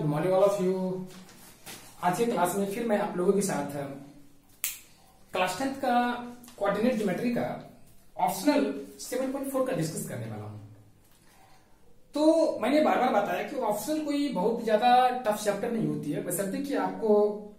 Good morning all of you. आज के class में फिर मैं आप लोगों के साथ क्लास 10th का कोऑर्डिनेट ज्योमेट्री का ऑप्शनल 7.4 का डिस्कस करने वाला हूं। तो मैंने बार बार बताया कि ऑप्शनल कोई बहुत ज्यादा टफ चैप्टर नहीं होती है, बशर्ते कि आपको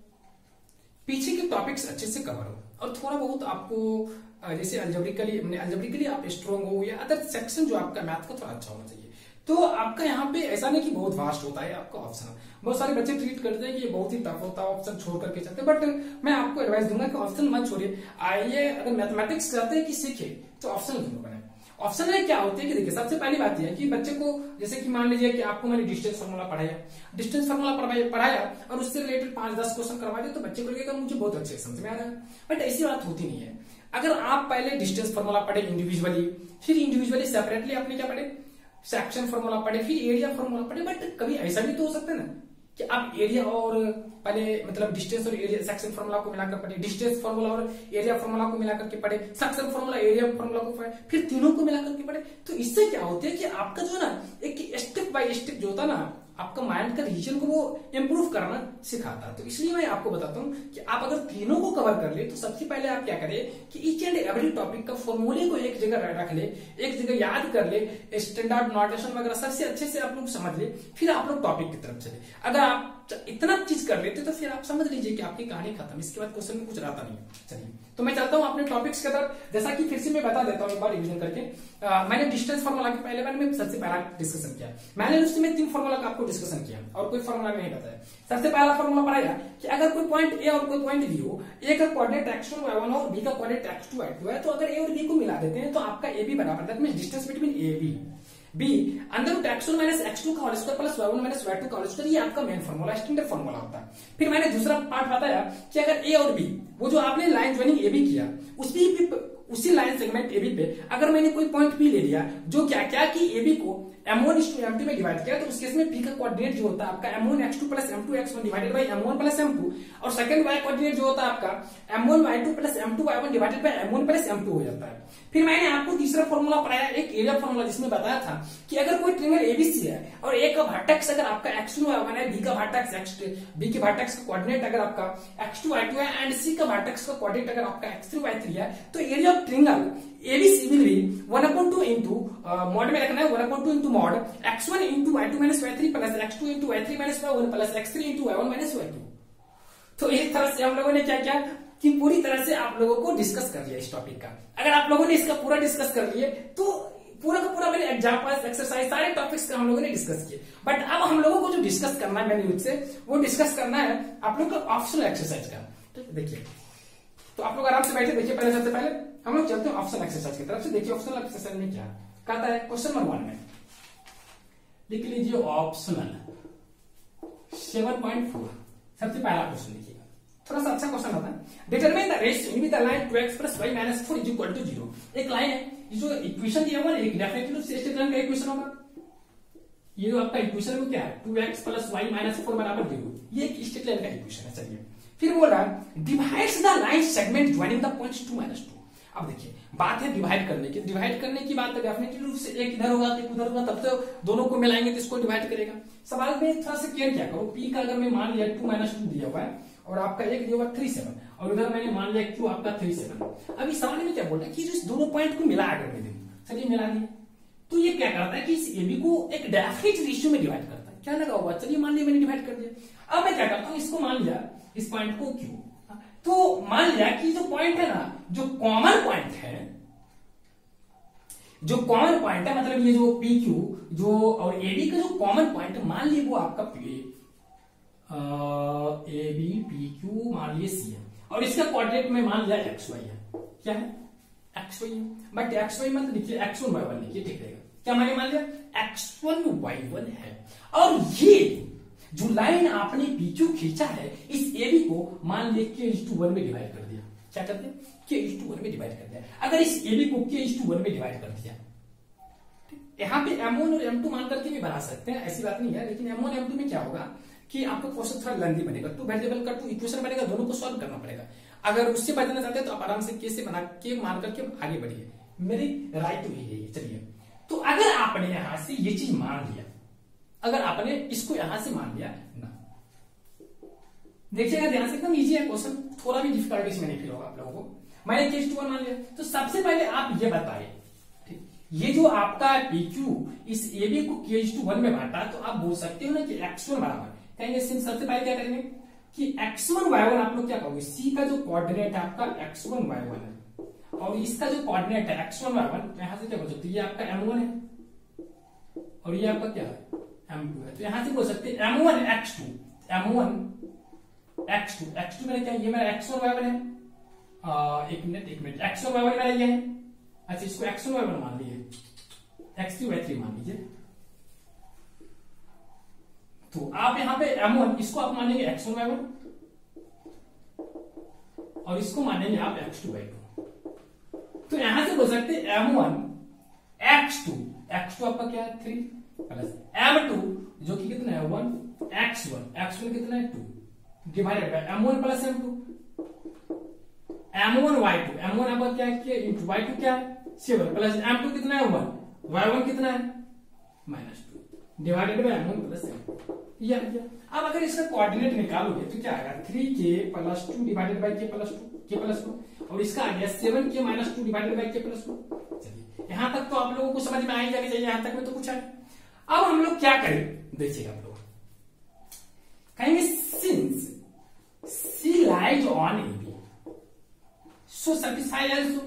पीछे के टॉपिक्स अच्छे से कवर हो और थोड़ा बहुत आपको जैसे अल्जेब्रिकली आप स्ट्रॉन्ग हो या अदर सेक्शन जो आपका मैथ का थोड़ा अच्छा होना चाहिए। तो आपका यहाँ पे ऐसा नहीं कि बहुत वास्ट होता है आपका ऑप्शन। बहुत सारे बच्चे ट्रीट करते हैं कि ये बहुत ही टफ होता है, ऑप्शन छोड़ करके चलते हैं, बट मैं आपको एडवाइस दूंगा कि ऑप्शन मत छोड़िए। आइए, अगर मैथमेटिक्स चाहते हैं कि सीखे तो ऑप्शन जरूर बने। ऑप्शन में क्या होते हैं कि देखिए, सबसे पहली बात यह है कि बच्चे को, जैसे कि मान लीजिए कि आपको मैंने डिस्टेंस फार्मूला पढ़ाया और उससे रिलेटेड 5-10 क्वेश्चन करवा दिए, तो बच्चे को लगेगा मुझे बहुत अच्छे समझ में आ रहा है, बट ऐसी बात होती नहीं है। अगर आप पहले डिस्टेंस फार्मूला पढ़े इंडिविजुअली, फिर इंडिविजुअली सेपरेटली आपने क्या पढ़े, सेक्शन फार्मूला पढ़े, फिर एरिया फार्मूला पढ़े, बट कभी ऐसा भी तो हो सकता है ना कि आप एरिया और पहले मतलब डिस्टेंस और एरिया सेक्शन फार्मूला को मिलाकर पढ़े, डिस्टेंस फार्मूला और एरिया फार्मूला को मिलाकर के पढ़े, सेक्शन फार्मूला एरिया फार्मूला को पढ़े, फिर तीनों को मिलाकर के पढ़े। तो इससे क्या होता है कि आपका जो है ना एक स्टेप बाय स्टेप जो होता है ना, आपका माइंड का रीजन को वो इंप्रूव करना सिखाता है। तो इसलिए मैं आपको बताता हूं कि आप अगर तीनों को कवर कर ले तो सबसे पहले आप क्या करें कि ईच एंड एवरी टॉपिक का फॉर्मूले को एक जगह रख ले, एक जगह याद कर ले, स्टैंडर्ड नोटेशन वगैरह सबसे अच्छे से आप लोग समझ ले, फिर आप लोग टॉपिक की तरफ चले। अगर आप इतना चीज कर लेते तो फिर आप समझ लीजिए कि आपकी कहानी खत्म, इसके बाद क्वेश्चन में कुछ रहता नहीं। चलिए, तो मैं चलता हूं अपने टॉपिक्स की तरफ। जैसा कि फिर से मैं बता देता हूं एक बार रिवीजन करके। मैंने डिस्टेंस फार्मूला के पहले बार में सबसे पहला डिस्कशन किया, मैंने उसमें 3 फार्मूला का आपको डिस्कशन किया और कोई फार्मूला नहीं बताया। सबसे पहला फार्मूला पढ़ाया कि अगर कोई पॉइंट ए और कोई पॉइंट बी हो, ए का कोऑर्डिनेट x1 y1 और बी का कोऑर्डिनेट x2 y2 है, तो अगर ए और बी को मिला देते हैं तो आपका ए बी बराबर, that means distance between A B B under root x1 minus x2 का whole square plus y1 minus y2 का होल स्क्वायर, ये आपका मेन फार्मूला, स्टैंडर्ड फार्मूला होता है। फिर मैंने दूसरा पार्ट बताया कि अगर ए और बी, वो जो आपने लाइन ज्वाइनिंग ए बी किया, उसी लाइन सेगमेंट ए बी पे अगर मैंने कोई पॉइंट पी ले लिया, जो क्या क्या कि ए बी को m1:m2 में डिवाइड किया, तो उस केस में p का कोऑर्डिनेट जो होता है आपका m1x2 plus m2x1 divided by m1 plus m2, और सेकंड y कोऑर्डिनेट जो होता है आपका m1y2 plus m2y1 divided by m1 plus m2 हो जाता है। फिर मैंने आपको तीसरा फॉर्मूला पढ़ाया, एक एरिया फॉर्मूला, जिसमें बताया था कि अगर कोई ट्रायंगल एबीसी है और ए का वर्टेक्स अगर आपका x1 y1 है, बी का वर्टेक्स बी के वर्टेक्स का कोऑर्डिनेट अगर आपका x2 y2 है एंड सी का वर्टेक्स का कोऑर्डिनेट अगर आपका x3 y3 है, तो area of triangle ABC will be 1/2 into mod में रखना है, 1/2 into mod x1 into y2 minus y3 plus x2 into y3 minus y1 plus x3 into y1 minus y2। तो इस तरह से हम लोगों ने क्या किया कि पूरी तरह से आप लोगों को डिस्कस कर लिया इस टॉपिक का। अगर आप लोगों ने इसका पूरा डिस्कस कर लिए तो पूरा का पूरा मैंने एग्जाम्पल्स, एक्सरसाइज, सारे टॉपिक्स का हम लोगों ने डिस्कस किए। बट अब हम लोगों को जो डिस्कस करना है मैंने मुझसे, वो डिस्कस करना है आप लोग का ऑप्शनल एक्सरसाइज का। ठीक है, देखिए, तो आप लोग आराम से बैठे, देखिए। पहले सबसे पहले हम लोग चलते हैं ऑप्शनल एक्सरसाइज की तरफ से। देखिए ऑप्शनल एक्सरसाइज में क्या कहता है, क्वेश्चन नंबर 1 में लिख लीजिए ऑप्शनल 7.4। सबसे पहला क्वेश्चन लिखिएगा, थोड़ा सा अच्छा क्वेश्चन होता है। Determine the ratio with the line 2x plus y minus 4 is equal to 0। एक लाइन है, ये जो इक्वेशन दिया हुआ है डेफिनेटली स्ट्रेट लाइन का इक्वेशन होगा। ये जो आपका इक्वेशन में क्या है, 2x प्लस y माइनस 4 बराबर 0, ये एक स्ट्रेट लाइन का इक्वेशन है। चलिए, फिर बोल रहा है divides the line segment joining the points 2 minus 2। अब देखिए, बात है डिवाइड करने की। डिवाइड करने की बात है डेफिनेटली रूप से, एक इधर होगा एक उधर होगा, तब तो दोनों को मिलाएंगे तो इसको डिवाइड करेगा। सवाल में थोड़ा सा केयर क्या करो, p का अगर मैं मान लिया 2 माइनस 2 दिया हुआ है और आपका एक दिया हुआ 37 और उधर मैंने मान लिया q आपका 37। अब इस सवाल में क्या बोल रहा है कि जो इस दोनों पॉइंट को मिला अगर मैं दूं, चलिए मिला दिए, तो ये क्या करता है कि इस AB को एक डेफिनेट रेशियो में डिवाइड करता है। क्या लगा हुआ, चलिए मान लिया मैंने डिवाइड कर दिया। अब मैं क्या करता हूं, इसको मान लिया, इस पॉइंट को q, तो मान लिया कि जो पॉइंट है ना, जो कॉमन पॉइंट है, जो कॉमन पॉइंट है, मतलब ये जो PQ जो और AB का जो कॉमन पॉइंट, मान लिए वो आपका AB PQ मान लिए C है, और इसका कोऑर्डिनेट में मान लिया XY है। क्या है, XY है, बट XY मत लिखिए, X1 Y1 लिखिए, ठीक रहेगा। क्या मैंने मान लिया, X1 Y1 है, और ये जो लाइन आपने PQ खींचा है, इस AB को मान लिया K:1 में डिवाइड कर दिया। क्या करते हैं, K:1 में डिवाइड कर दिया। अगर इस AB को K:1 में डिवाइड कर दिया, यहाँ पे M1 और M2 मान करके भी बना सकते हैं, ऐसी बात नहीं है, लेकिन M1 M2 में क्या होगा कि आपका क्वेश्चन थोड़ा लेंथी बनेगा, 2 वेरिएबल का 2 इक्वेशन बनेगा, दोनों को सॉल्व करना पड़ेगा। अगर उससे बचना चाहते हैं तो आप आराम से के से बना के मान करके आगे बढ़िए, मेरी राय तो यही है। चलिए, तो अगर आपने यहां से ये चीज मान लिया, अगर आपने इसको यहां से मान लिया ना, देखिएगा ध्यान से, एकदम इजी है क्वेश्चन, थोड़ा भी डिफिकल्टी इसमें नहीं फील होगा आप लोगों को। मैंने KH2 मान लिया, तो सबसे पहले आप ये बताइए, ठीक, ये जो आपका PQ इस AB को KH2 में बांटा, तो आप बोल सकते हो ना कि x1 बराबर कहेंगे, सबसे पहले क्या करेंगे कि x1 y1 आप लोग क्या कहोगे, C का जो कोऑर्डिनेट है आपका x1 y1 है, और इसका जो कोऑर्डिनेट है x1 y1, तो यहां से क्या बोल सकते हैं, ये आपका m1 है और ये आपका क्या है m2 है, तो यहां से बोल सकते हैं m1 x2, m1 x2 मेरा क्या है, ये मेरा x1 y1 है, एक मिनट x1 y1 मेरा ये है, अच्छा इसको x1 y1 मान लीजिए, x3 y3 मान लीजिए, तो आप यहां पे m1 इसको आप मानेंगे x1 y1 और इसको मानेंगे आप x2 y2, तो यहां से बोल सकते हैं m1 x2 आपका क्या है 3 प्लस m2 जो कि कितना है 1 x1 कितना है 2 divided by m1 plus m2, m1 y2, m1 आपका क्या है इंटू y2 क्या है 7 प्लस m2 कितना है 1, y1 कितना है -2 divided by m1 plus m2। अब अगर इसका कोऑर्डिनेट निकालोगे तो क्या आएगा 3k plus 2 divided by k plus 2 और इसका आ गया 7k minus 2 divided by k plus 2। चलिए यहां तक तो आप लोगों को समझ में आ ही जानी चाहिए, यहां तक में तो कुछ है। अब हम लोग क्या करें, देखिएगा आप लोग कहेंगे सिंस C lies on AB so satisfy also,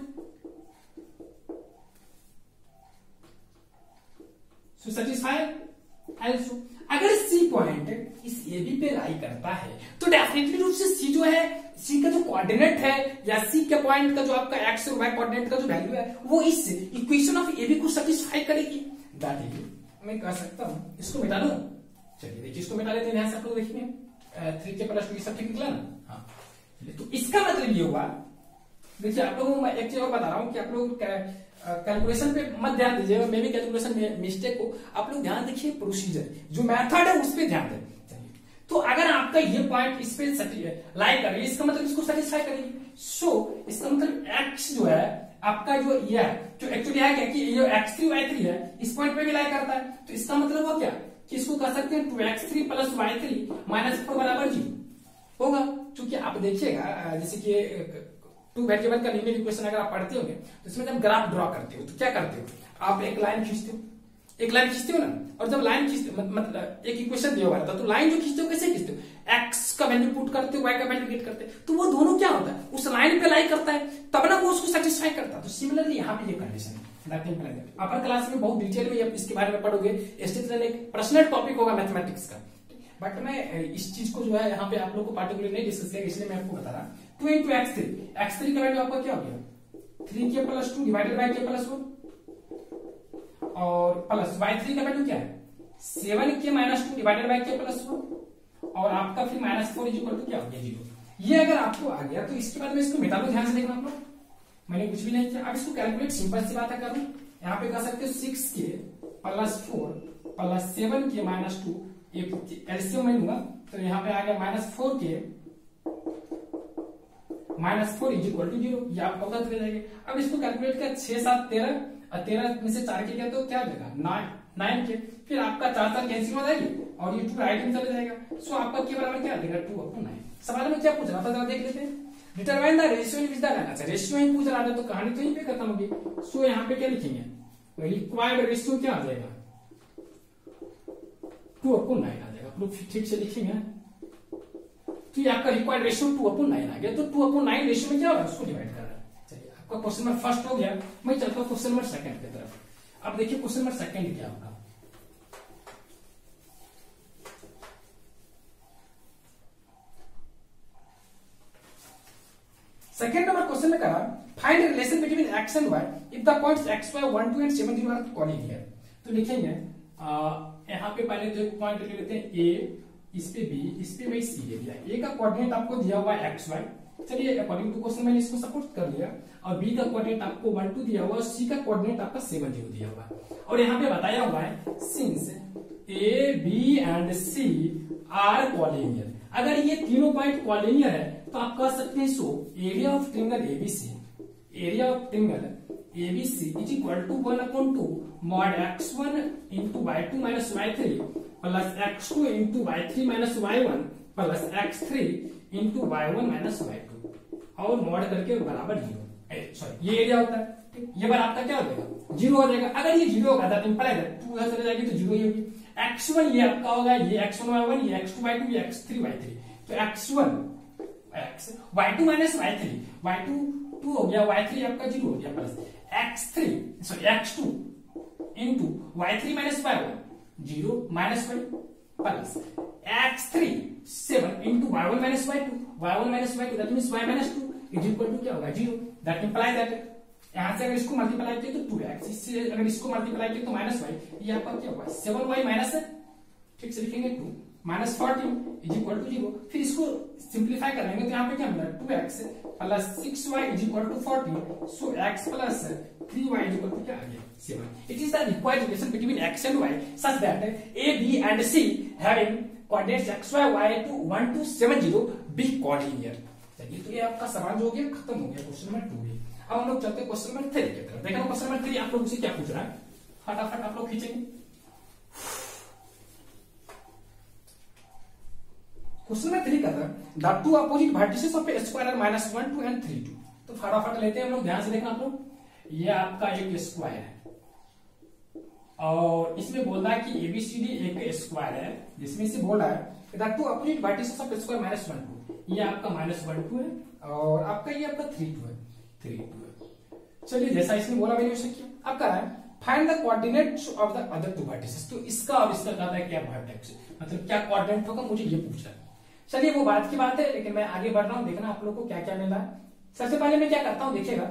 अगर C पॉइंट इस AB पे लाई करता है तो डेफिनेटली रूप से C जो है, C का जो कोऑर्डिनेट है या C के पॉइंट का जो आपका x और y कोऑर्डिनेट का जो वैल्यू है वो इस इक्वेशन ऑफ AB को सेटिस्फाई करेगी। दैट इज मैं कह सकता हूं, इसको मिटा दूं, चलिए देखिए इसको मिटा लेते हैं, यहां से आप लोग देखिए 3k प्लस 2 सब ठीक निकला ना, हाँ, तो इसका मतलब ये हुआ, देखिए आप लोगों को मैं एक चीज और बता रहा हूं कि आप लोग कैलकुलेशन पे मत ध्यान दीजिएगा, मे भी कैलकुलेशन मिस्टेक हो, आप लोग ध्यान देखिए प्रोसीजर जो मेथड है उस पर ध्यान दें। तो अगर आपका ये पॉइंट इस पे लाई कर रही है, इसका मतलब इसको सेटिस्फाई करेगी, सो इसका मतलब x जो है आपका जो ये है, जो एक्चुअली है क्या कि ये x3 y3 है, इस पॉइंट पे भी लाई करता है, तो इसका मतलब वो क्या कि इसको कह सकते हैं 2x3 प्लस y3 माइनस 4 बराबर 0 होगा। क्योंकि आप देखिएगा जैसे कि 2 वेरिएबल का लीनियर इक्वेशन अगर आप पढ़ते होंगे तो इसमें जब ग्राफ ड्रॉ करते हो तो क्या करते हो, आप एक लाइन खींचते हो ना, और जब लाइन खींचते मतलब एक इक्वेशन दिया हुआ रहता है तो लाइन जो खींचते हो कैसे खींचते हो, x का वैल्यू पुट करते हो, y का वैल्यू गेट करते हो, तो वो दोनों क्या होता है उस लाइन पे लाई करता है, तब ना वो उसको सेटिस्फाई करता है। तो सिमिलरली यहाँ पे ये कंडीशन है, अपर क्लास में बहुत डिटेल में इसके बारे में पढ़ोगे, एक पर्सनल टॉपिक होगा मैथमेटिक्स का, बट मैं इस चीज को जो है यहाँ पे आप लोग को पार्टिकुलर नहीं डिस्कस किया, इसलिए मैं आपको बता रहा। 2 इंटू x3 का वैल्यू आपका क्या हो गया 3k plus 2 divided by k plus 1 और प्लस y3 का वैल्यू क्या है 7k minus 2 divided by k plus 1 और आपका फिर -4 इक्वल टू क्या हो गया 0। ये अगर आपको आ गया तो इसके बाद में इसको मिटा लो, ध्यान से देखना आप लोग, मैंने कुछ भी नहीं किया। अब इसको कैलकुलेट सिंपल सी बात है कर लूं, यहाँ पे कर सकते हो 6k plus 4 plus 7k minus 2, LCM में लूंगा तो यहाँ पे आ गया -4k -4 इज इक्वल टू 0, ये आपको पता चल जाएगा। अब इसको कैलकुलेट किया 6 7 13 और 13 में से 4 के किया तो क्या देगा 9 के, फिर आपका 4 कैंसिल हो जाएगी और ये 2 राइट में चले जाएगा, सो आपका के बराबर क्या देगा 2/9। सवाल में क्या पूछ रहा था जरा देख लेते हैं, determine the ratio in which the line, अच्छा रेशियो ही पूछ रहा था तो कहानी तो यहीं पे खत्म होगी। सो यहाँ पे क्या लिखेंगे रिक्वायर्ड रेशियो क्या आ जाएगा 2/9 आ जाएगा, प्रूफ ठीक से लिखेंगे तो ये आपका रिक्वायर्ड रेशियो 2/9 आ गया, तो 2/9 रेशियो में क्या होगा उसको डिवाइड कर रहा है। चलिए आपका क्वेश्चन नंबर फर्स्ट हो गया, मैं चलता हूँ क्वेश्चन नंबर सेकंड की तरफ। अब देखिए क्वेश्चन नंबर सेकंड क्या होगा, सेकंड नंबर क्वेश्चन में करा find relation between x and y if the points xy 1 2 and 7 0 are collinear. तो लिखेंगे यहाँ पे पहले जो पॉइंट ले लेते हैं a, इस पे b, इस पे भाई c दे दिया, a का कोऑर्डिनेट आपको दिया हुआ है xy, चलिए अकॉर्डिंग टू क्वेश्चन मैंने इसको सपोर्ट कर लिया, और b का कोऑर्डिनेट आपको 1 2 दिया हुआ है और c का कोऑर्डिनेट आपका 7 0 दिया हुआ है, और यहाँ पे बताया हुआ है since a b and c are collinear, अगर ये तीनों पॉइंट कोलिनियर है तो आप कह सकते हैं so area of triangle ABC is equal to 1/2 mod x1 into y2 minus y3 plus x2 into y3 minus y1 plus x3 into y1 minus y2 और मॉड करके बराबर 0। सॉरी ये एरिया होता है, ठीक, ये बार आपका क्या हो जाएगा 0 हो जाएगा। अगर ये 0 होगा तो इंप्लाई दैट 2 उधर चले जाएगी तो 0 ही होगी। x1 ये आपका होगा, ये x1 y1, ये x2 y2, ये x3 y3। तो x1 y2 minus y3, y2 2 हो गया, y3 आपका 0 हो गया, plus x2 into y3 minus y1 0 minus y plus x3 7 into y1 minus y2 that means y minus 2 is equal to क्या होगा 0। That imply that यहां से अगर इसको मल्टीप्लाई किया तो 2x, इससे अगर इसको मल्टीप्लाई किया तो माइनस y, ये आपका क्या होगा 7y माइनस, ठीक से लिखेंगे 2 माइनस 14 इज इक्वल टू 0। फिर इसको सिंप्लीफाई कर लेंगे तो यहाँ पे क्या मिला 2x plus 6y is equal to 14, so x plus 3y is equal to क्या आ गया 7। It is the required relation between x and y such that a b and c having coordinates xy y to 1 to 70 be coordinate. चलिए तो ये आपका सवाल जो हो गया खत्म हो गया क्वेश्चन नंबर 2 में। अब हम लोग चलते हैं क्वेश्चन नंबर 3 की तरफ। देखो क्वेश्चन नंबर 3 आप लोग से क्या पूछ रहा है, फटाफट आप लोग खींचेंगे। क्वेश्चन नंबर 3 का था the two opposite vertices of a square are -1 2 and 3 2। तो फटाफट लेते हैं हम लोग, ध्यान से देखना आप लोग। ये आपका एक स्क्वायर है और इसमें बोल रहा है कि एबीसीडी एक स्क्वायर है, जिसमें से बोल रहा है the two opposite vertices of square -1 2। ये आपका -1 2 है और आपका ये आपका 3 2 है, 3 2 है। चलिए जैसा इसने बोला मैंने वैसे किया। अब कह रहा है find the coordinates of the other two vertices. तो इसका और इसका कहता है क्या वर्टेक्स, मतलब क्या कोऑर्डिनेट होगा, मुझे ये पूछ रहा है। चलिए वो बात की बात है, लेकिन मैं आगे बढ़ रहा हूं, देखना आप लोग को क्या क्या मिल रहा है। सबसे पहले मैं क्या करता हूं देखिएगा,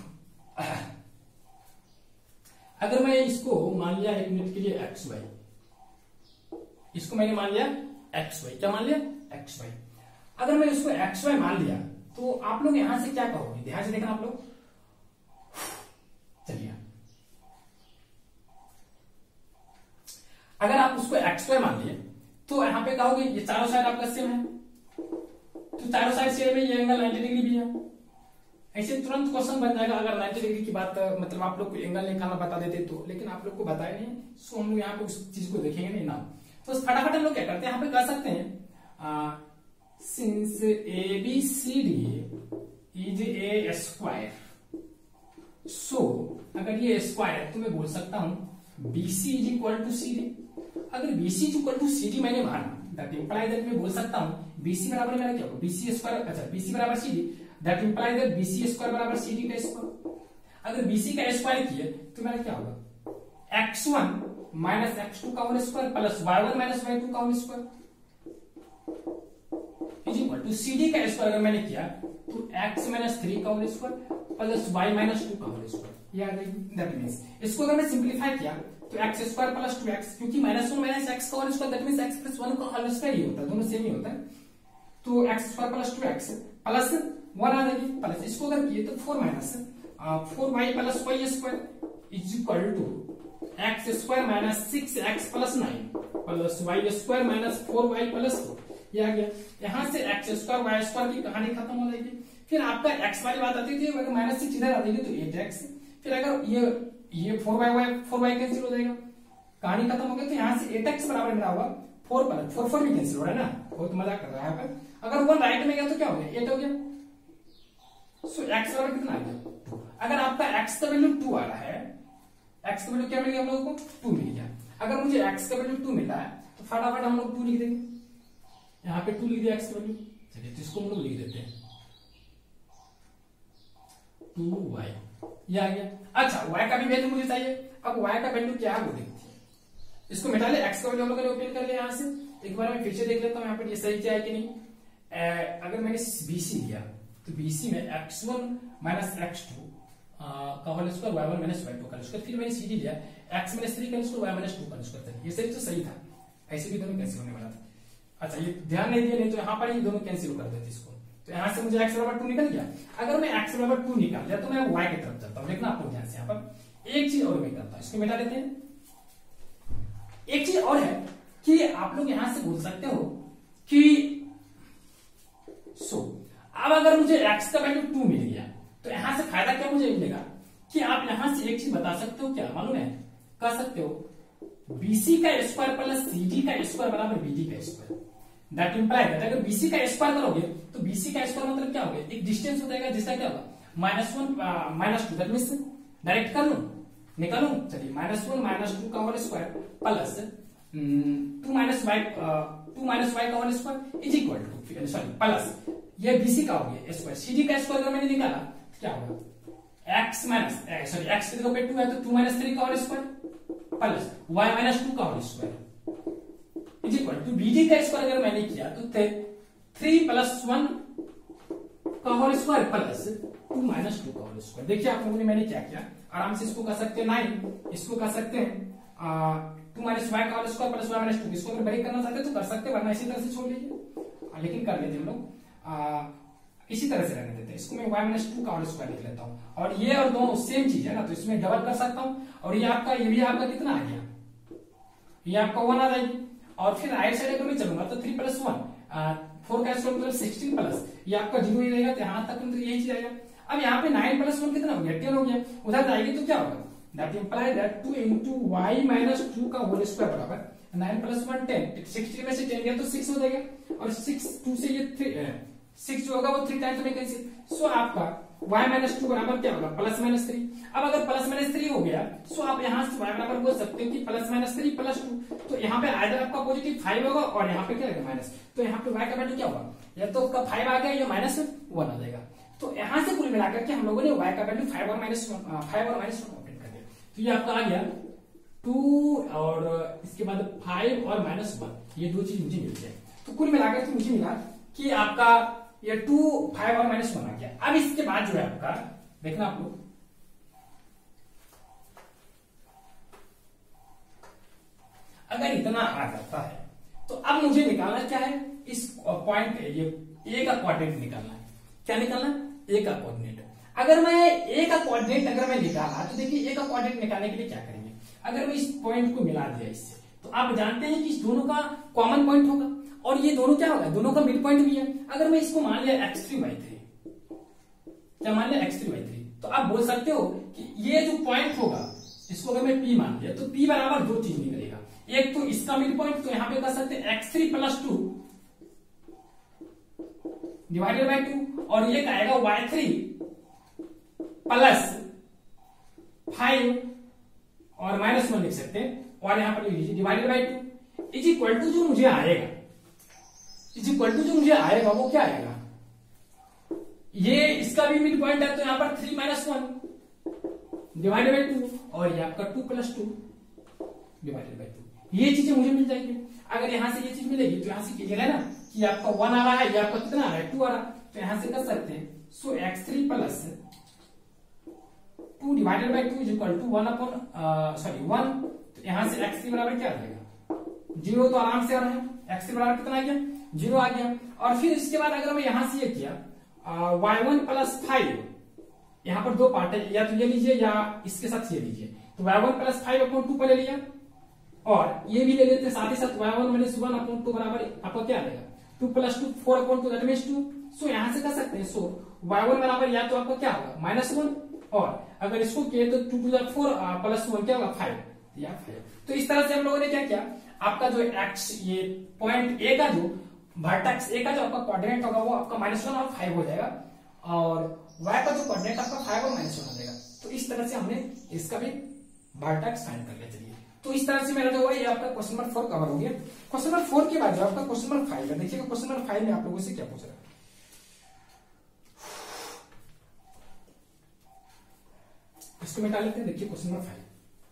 अगर मैं इसको मान लिया एक मिनट के लिए xy, इसको मैंने मान लिया xy, क्या मान लिया xy। अगर मैं इसको xy मान लिया तो आप लोग यहां से क्या कहोगे, ध्यान से देखना आप लोग। चलिए अगर आप उसको xy मान लिए तो यहां पे कहोगे ये चारों साइड आपका सेम है, तो चारों साइड सेम है, ये एंगल 90 डिग्री भी है। ऐसे तुरंत क्वेश्चन बन जाएगा अगर 90 डिग्री की बात मतलब आप लोग को एंगल निकालना बता देते तो, लेकिन आप लोग को बताया नहीं, सो हम लोग यहाँ पे उस चीज को देखेंगे नहीं ना। तो फटाफट हम लोग क्या करते हैं, यहाँ पे कह सकते हैं since ABCD is a square, so अगर ये स्क्वायर है तो मैं बोल सकता हूं BC is equal to CD। अगर BC is equal to CD मैंने माना, दैट इंप्लाई दैट मैं बोल सकता हूं BC बराबर मेरा क्या होगा BC स्क्वायर, अच्छा BC बराबर CD, that imply that BC square बराबर CD का स्क्वायर। अगर BC का स्क्वायर किए तो मेरा क्या होगा x1 माइनस x2 का whole square plus y1 minus y2 का whole square is equal to CD का स्क्वायर अगर मैंने किया तो x माइनस 3 का whole square plus y minus 2 का होल स्क्वायर। दैट मींस इसको अगर मैं सिंप्लीफाई किया तो x स्क्वायर प्लस 2x, क्योंकि -1 माइनस x का whole square that means x plus 1 का होल स्क्वायर ही होता है, दोनों सेम ही होता है। तो x square plus 2x plus 1 आ जाएगी, प्लस इसको अगर किए तो 4 minus 4y plus y square is equal to x square minus 6x plus 9 plus y square minus 4y plus 4। ये आ गया, यहां से x स्क्वायर y स्क्वायर की कहानी खत्म हो जाएगी। फिर आपका x वाली बात आती थी, अगर माइनस 6 इधर आ जाएगी तो 8x, फिर अगर ये 4y कैंसिल हो जाएगा, कहानी खत्म हो गई। तो यहाँ से 8x बराबर मेरा होगा 4 प्लस 4 भी कैंसिल हो रहा है ना, बहुत मजाक कर रहा है यहाँ पे। अगर 1 राइट में गया तो क्या हो गया 8 हो गया, सो x बराबर कितना आ गया 2। अगर आपका x का वैल्यू 2 आ रहा है, x का वैल्यू क्या मिल गया हम लोगों को 2 मिल गया। अगर मुझे x का वैल्यू 2 मिला है तो फटाफट हम लोग 2 लिख देंगे, यहाँ पे 2 लिख दिया x का वैल्यू। चलिए तो इसको हम लोग लिख देते हैं 2y, ये आ गया। अच्छा y का भी वैल्यू मुझे चाहिए, अब y का वैल्यू क्या है वो देखते हैं। इसको मिटा ले, x का वैल्यू हम लोगों ने ओपन कर लिया। यहाँ से एक बार मैं फिर से देख लेता हूँ यहाँ पर ये सही क्या है कि नहीं। अगर मैंने BC लिया तो BC में x1 माइनस x2 का whole square y1 minus y2 का स्क्वायर, फिर मैंने CD लिया x माइनस 3 का स्क्वायर y माइनस 2 का स्क्वायर। ये सही तो सही था, ऐसे भी दोनों कैंसिल होने वाला था। अच्छा ये ध्यान नहीं दिया, नहीं तो यहाँ पर ये दोनों कैंसिल कर देते इसको। तो यहाँ से मुझे x बराबर 2 निकल गया। अगर मैं x बराबर 2 निकाल लिया तो मैं y की तरफ चलता हूँ। देखना आपको ध्यान से, यहाँ पर एक चीज और मैं करता हूँ, इसको मिटा देते हैं। एक चीज और है कि आप लोग यहां से बोल सकते हो कि अब अगर मुझे x का वैल्यू 2 मिल गया तो यहां से फायदा क्या मुझे मिलेगा कि आप यहां से एक चीज बता सकते हो, क्या मालूम है, कह सकते हो BC का स्क्वायर प्लस CD का स्क्वायर बराबर BD का स्क्वायर। दैट इंप्लाई दैट अगर BC का स्क्वायर करोगे तो BC का स्क्वायर मतलब क्या होगा, एक डिस्टेंस हो जाएगा जिसका क्या होगा -1 -2, दैट मींस डायरेक्ट कर लूं निकालूं, चलिए -1 -2 का होल स्क्वायर प्लस 2 y का whole square is equal to, sorry plus ये BC का हो गया स्क्वायर, CD का स्क्वायर अगर मैंने निकाला तो क्या होगा x की जगह पे 2 है तो 2 - 3 का होल स्क्वायर प्लस y - 2 का whole square is equal to BD का स्क्वायर अगर मैंने किया तो 3 + 1 का होल स्क्वायर प्लस 2 - 2 का होल स्क्वायर। देखिए आप लोगों ने मैंने क्या किया, आराम से इसको कर सकते हैं 9, इसको कर सकते हैं 2 - y का होल स्क्वायर प्लस y - 2, इसको अगर ब्रेक करना चाहते तो कर सकते हैं, वरना इसी तरह से छोड़ लीजिए, लेकिन कर लेते हम लोग इसी तरह से रहने देते हैं। इसको मैं y - 2 का होल स्क्वायर लिख लेता हूँ, और ये और दोनों सेम चीज है ना, तो इसमें डबल कर सकता हूँ, और ये भी आपका कितना आ गया, ये आपका 1 आ जाएगी, और फिर राइट साइड अगर मैं चलूंगा तो 3 + 1 4 का स्क्वायर मतलब 16 प्लस ये आपका 0 ही रहेगा, तो यहाँ तक तो यही चीज आएगा। अब यहाँ पे 9 + 1 कितना हो गया, 10 हो गया, उधर जाएगी तो क्या होगा, दैट इंप्लाई दैट 2 × y - 2 का होल स्क्वायर बराबर 9 + 1 10, 16 में से 10 गया तो 6 हो जाएगा, और 6 2 से ये 6 जो होगा वो 3 टाइम्स में कैंसिल, सो आपका y - 2 बराबर क्या होगा +-3। अब अगर +-3 हो गया सो आप यहाँ से y बराबर बोल सकते हो कि +-3 + 2, तो यहाँ पे आइदर आपका पॉजिटिव 5 होगा और यहाँ पे क्या रहेगा माइनस, तो यहाँ पे y का वैल्यू क्या होगा, या तो उसका 5 आ गया या -1 आ जाएगा। तो यहाँ से कुल मिलाकर के हम लोगों ने y का वैल्यू 5 और -1 ऑब्टेन कर दिया, तो ये आपका आ गया 2 और इसके बाद 5 और -1, ये दो चीज मुझे मिल गया। तो कुल मिलाकर के मुझे मिला कि आपका ये 2 5 और -1 आ गया। अब इसके बाद जो है आपका देखना आप लोग, अगर इतना आ जाता है तो अब मुझे निकालना क्या है, इस पॉइंट ये ए का कोऑर्डिनेट निकालना है। क्या निकालना, ए का कोऑर्डिनेट। अगर मैं ए का कोऑर्डिनेट अगर मैं निकाला तो देखिए ए का कोऑर्डिनेट निकालने के लिए क्या करेंगे, अगर मैं इस पॉइंट को मिला दिया इससे, तो आप जानते हैं कि इस दोनों का कॉमन पॉइंट होगा, और ये दोनों क्या होगा, दोनों का मिड पॉइंट भी है। अगर मैं इसको मान लिया x3/3, क्या मान लिया x3/3, तो आप बोल सकते हो कि ये जो पॉइंट होगा इसको अगर मैं P मान लिया तो P बराबर दो चीज निकलेगा, एक तो इसका मिड पॉइंट, तो यहां पे कर सकते हैं x3 + 2 डिवाइडेड बाय 2, और ये आएगा y3 + 5 और -1 लिख सकते हैं, और यहां पर लिख लीजिए divided by 2 is equal to जो मुझे आएगा वो क्या आएगा, ये इसका भी मिड पॉइंट है तो यहां पर 3 - 1 डिवाइडेड बाय 2, और ये आपका 2 + 2 डिवाइडेड बाय 2, ये चीजें मुझे मिल जाएगी। अगर यहां से ये चीज मिलेगी तो यहां से कीजिएगा ना कि आपका 1 आ रहा है, ये आपका कितना आ रहा है 2 आ रहा है, तो यहां से कर सकते हैं, so x3 + 2 divided by 2 is equal to 1, तो यहां से x3 बराबर क्या आ जाएगा 0, तो आराम से आ रहा है, x3 बराबर कितना आ गया 0 आ गया। और फिर इसके बाद अगर मैं यहां से ये किया y1 + 5, यहां पर दो पार्ट है, या तो ये लीजिए या इसके साथ ये लीजिए, तो y1 + 5/2 पहले लिया, और ये भी ले लेते हैं साथ ही साथ y1 - 1/2 बराबर आपका क्या आ जाएगा 2 + 2 4/2 दैट मींस 2, सो यहां से कर सकते हैं, सो y1 बराबर या तो आपका क्या होगा -1, और अगर इसको किए तो 2 × 4 + 1 क्या होगा 5 या 5। तो इस तरह से हम लोगों ने क्या किया, आपका जो x ये पॉइंट ए का जो वर्टेक्स ए का जो आपका कोऑर्डिनेट होगा वो आपका -1 और 5 हो जाएगा, और y का जो कोऑर्डिनेट आपका 5 और -1 हो जाएगा। तो इस तरह से हमने इसका भी वर्टेक्स फाइंड कर लिया। चलिए, तो इस तरह से मेरा जो है ये आपका क्वेश्चन नंबर 4 कवर हो गया। क्वेश्चन नंबर 4 के बाद जो आपका क्वेश्चन नंबर 5 है, देखिएगा क्वेश्चन नंबर 5 में आप लोगों से क्या पूछ रहा है। इसको मिटा लेते हैं। देखिए क्वेश्चन नंबर 5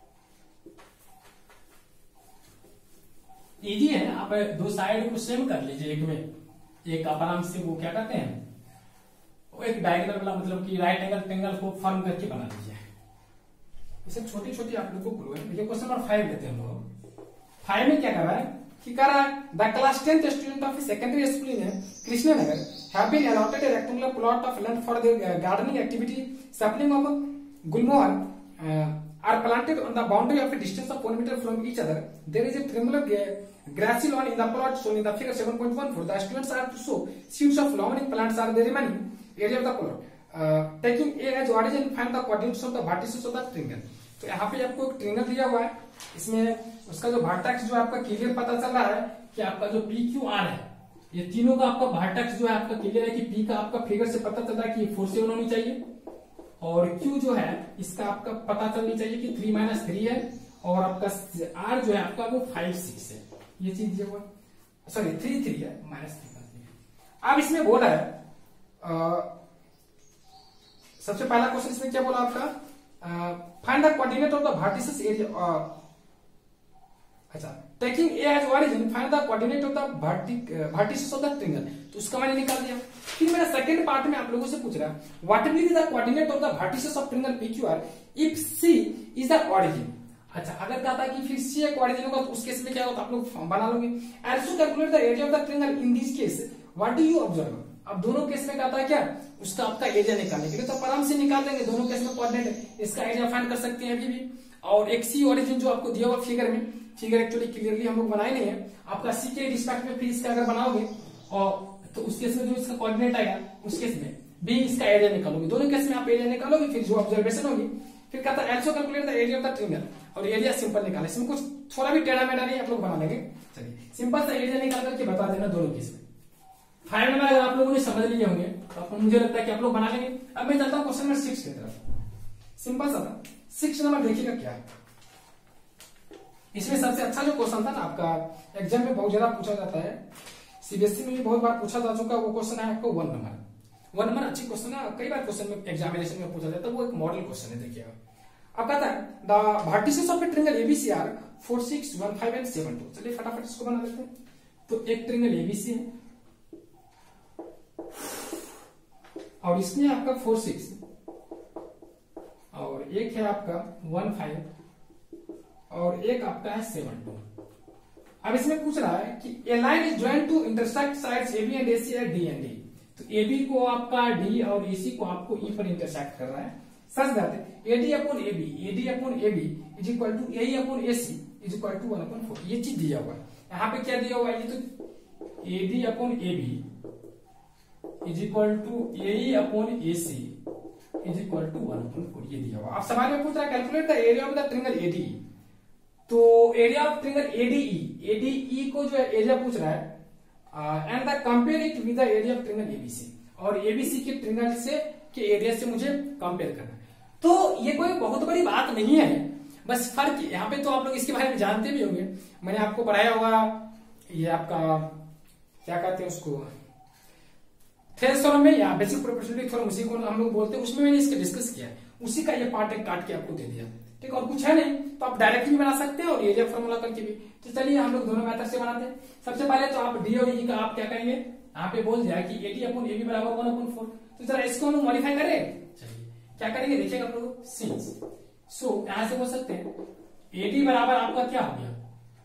इजी है, आप दो साइड को सेम कर लीजिए, एक में एक आप आराम से वो क्या करते हैं, वो एक डायगोनल वाला मतलब कि राइट एंगल ट्रायंगल को फॉर्म करके बना लीजिए। इसे छोटी छोटी आप लोग को क्लू है। देखिए क्वेश्चन नंबर 5 लेते हैं हम लोग। 5 में क्या कर रहा है कि कह रहा है the class 10th student of secondary school in Krishnanagar have been allotted a rectangular plot of land for their gardening activity. Sapling of gulmohar are planted on the boundary of a distance of 1 meter from each other. There is a triangular grassy lawn in the plot shown in the figure 7.14. The students are to show seeds of flowering plants are the remaining area of the plot. Taking A as origin, find the coordinates of the vertices of the triangle. तो यहाँ पे आपको एक triangle दिया हुआ है, इसमें उसका जो वर्टेक्स जो आपका क्लियर पता चल रहा है कि आपका जो पी क्यू आर है, ये तीनों का आपका वर्टेक्स जो है आपका क्लियर है कि पी का आपका फिगर से पता चल रहा है कि 4 7 होनी चाहिए, और क्यू जो है इसका आपका पता चलनी चाहिए कि 3-3 है, और आपका आर जो है आपका वो 5-6 है, ये चीज दिया हुआ, सॉरी 3-3 है, -3 है। अब इसमें बोला है सबसे पहला क्वेश्चन इसमें क्या बोला आपका, find the coordinate of the vertices area, अच्छा taking A as origin find the coordinate of the vertices of the triangle, तो उसका मैंने निकाल दिया। फिर मेरा सेकंड पार्ट में आप लोगों से पूछ रहा है what will be the coordinate of the vertices of triangle PQR if C is the origin. अच्छा अगर कहा था कि फिर सी एक ओरिजिन होगा तो उस केस में क्या होगा, आप लोग बना लोगे। Also calculate the area of the triangle in this case what do you observe. अब दोनों केस में कहता है क्या, उसका आपका एरिया निकालने के लिए, तो आराम से निकाल देंगे, दोनों केस में कोऑर्डिनेट है, इसका एरिया फाइंड कर सकते हैं अभी भी। और एक सी ओरिजिन जो आपको दिया हुआ फिगर में, फिगर एक्चुअली क्लियरली हम लोग बनाए नहीं है, आपका सी के रिस्पेक्ट में फिर इसका अगर बनाओगे और तो उस केस में जो इसका कोऑर्डिनेट आएगा उस केस में भी इसका एरिया निकालोगे, दोनों केस में आप एरिया निकालोगे, फिर जो ऑब्जर्वेशन होगी। फिर कहता है also calculate the area of the triangle, और एरिया सिंपल निकाले, इसमें कुछ थोड़ा भी टेढ़ा मेढ़ा नहीं आप लोग बना लेंगे। चलिए सिंपल सा एरिया निकाल करके बता देना दोनों केस में। फाइनल में अगर आप लोगों ने समझ लिए होंगे तो आपको, मुझे लगता है कि आप लोग बना लेंगे। अब मैं चलता हूँ क्वेश्चन नंबर 6 की तरफ। सिंपल सा था 6 नंबर, देखिएगा क्या है इसमें। सबसे अच्छा जो क्वेश्चन था ना आपका, एग्जाम में बहुत ज्यादा पूछा जाता है, CBSE में भी बहुत बार पूछा जा चुका, वो क्वेश्चन है आपको 1 नंबर। 1 नंबर अच्छी क्वेश्चन है, कई बार क्वेश्चन में एग्जामिनेशन में पूछा जाता है, वो एक मॉडल क्वेश्चन है। देखिएगा अब कहता है the vertices of a triangle ABC are 4 6 1 5 and 7 2। चलिए फटाफट इसको बना देते हैं। तो एक ट्रिंगल ABC है और इसमें आपका 4 6 और एक है आपका 1 5 और एक आपका है 7 2। अब इसमें पूछ रहा है कि a line is joint to intersect sides AB and AC at D and D। तो AB को आपका D और AC को आपको E पर इंटरसेक्ट कर रहा है। Such that AD upon AB is equal to AE upon AC is equal to 1/4। ये चीज दिया हुआ है। यहाँ पे क्या दिया हुआ है, ये तो AD upon AB is equal to AE upon AC is equal to 1/4 ये दिया हुआ। अब सवाल में पूछ रहा है calculate the area of the triangle ADE। तो एरिया ऑफ ट्रिंगल ADE को जो है एरिया पूछ रहा है and the compare it with the area of triangle ABC, और ABC के ट्रिंगल से के एरिया से मुझे कंपेयर करना है। तो ये कोई बहुत बड़ी बात नहीं है, बस फर्क यहाँ पे तो आप लोग इसके बारे में जानते भी होंगे, मैंने आपको पढ़ाया होगा। ये आपका क्या कहते हैं उसको, थ्योरम में या बेसिक प्रोपोर्शनलिटी थ्योरम उसी को हम लोग बोलते हैं, उसमें मैंने इसके डिस्कस किया है, उसी का ये पार्ट एक काट के आपको दे दिया। ठीक, और कुछ है नहीं तो आप डायरेक्ट भी बना सकते हैं और एरिया फॉर्मूला करके भी। तो चलिए हम लोग दोनों मेथड से बनाते हैं। सबसे पहले तो आप D और E का आप क्या करेंगे, यहाँ पे बोल दिया कि AD अपॉन AB बराबर 1/4। तो जरा इसको हम मॉडिफाई करें। चलिए क्या करेंगे, देखिएगा आप लोग, सिंस सो यहां से बोल सकते हैं AD बराबर आपका क्या हो गया,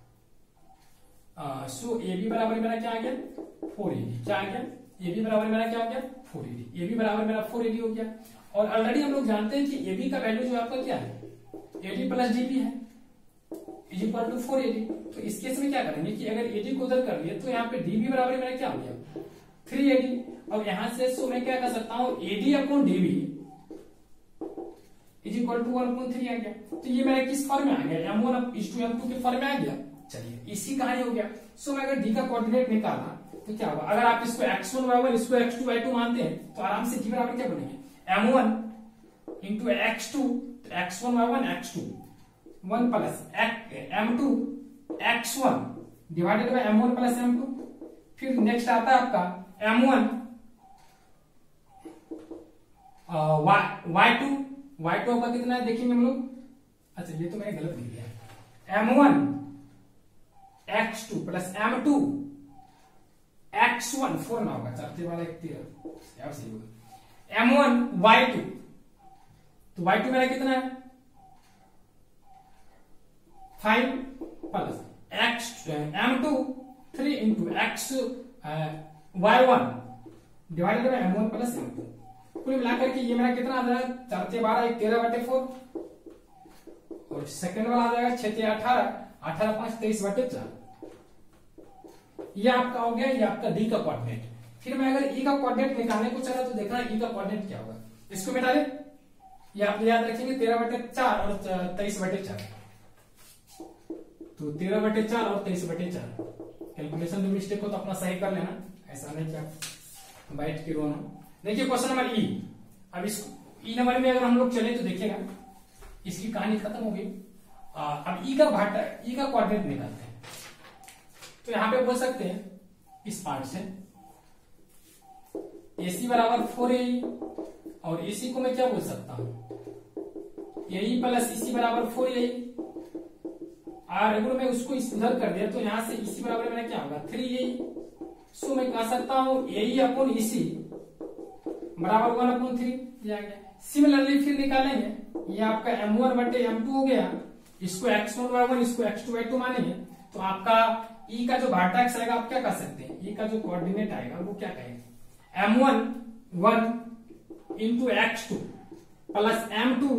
सो AB बराबर मेरा क्या आ गया 4AD। क्या आ गया, AB बराबर मेरा क्या हो गया 4AD। AB बराबर मेरा 4AD हो गया। और ऑलरेडी हम लोग जानते हैं कि AB का वैल्यू जो आपका क्या है AD प्लस DB है इज इक्वल टू 4AD। तो इस केस में क्या करेंगे कि अगर AD को उधर कर लिए तो यहाँ पे DB बराबर मेरा क्या हो गया 3AD। और यहां से सो मैं क्या कर सकता हूं AD upon DB is equal to 1/3 आ गया। तो ये मेरा किस फॉर्म में आ गया, M1 इज टू M2 के फॉर्म में आ गया। चलिए इसी का ही हो गया। सो मैं अगर D का कोऑर्डिनेट निकालना तो क्या होगा, अगर आप इसको x1 y1 इसको x2 y2 मानते हैं तो आराम से D बराबर क्या बनेंगे M1 into x2 x1 y1 x2 1 plus M2 x1 divided by M1 plus M2। फिर नेक्स्ट आता है आपका M1 y2 आपका कितना है देखेंगे हम लोग। अच्छा ये तो मैंने गलत लिख दिया, M1 x2 plus M2 x1 4 ना होगा, 4 वाला 1 13 सही होगा। M1 y2 तो y2 मेरा कितना है 5 plus M2 3 into y1 divided by M1 plus M2। कुल मिलाकर के ये मेरा कितना आ जाएगा 4 12 1 13/4 और सेकंड वाला आ जाएगा 6 18 18 5 23/4। ये आपका हो गया, ये आपका D का कोऑर्डिनेट। फिर मैं अगर E का कोऑर्डिनेट निकालने को चला तो देखना E का कोऑर्डिनेट क्या होगा। इसको मिटा ले ये आप याद रखेंगे 13/4 और 23/4। तो 13/4 और 23/4 कैलकुलेशन में मिस्टेक हो तो अपना सही कर लेना, ऐसा नहीं कि आप बैठ के रोना। देखिए क्वेश्चन नंबर ई। अब इस ई नंबर में अगर हम लोग चले तो देखिएगा इसकी कहानी खत्म हो गई। अब ई का भाटा, ई का कोऑर्डिनेट निकालते हैं। तो यहां पे बोल सकते हैं इस पार्ट से AC बराबर 4AE, और AC को मैं क्या बोल सकता हूं, AE प्लस EC बराबर 4AE। और अगर मैं उसको इस उधर कर दिया तो यहां से EC बराबर मेरा क्या होगा 3AE। सो मैं कह सकता हूं AE अपॉन EC बराबर 1/3 ये आ गया। सिमिलरली फिर निकालेंगे, ये आपका M1/M2 हो गया, इसको x1/1 इसको x2/2 मानेंगे तो आपका E का जो भाटा आएगा आप क्या कह सकते हैं, E का जो कोऑर्डिनेट आएगा वो क्या कहेंगे, M1 into x2 plus M2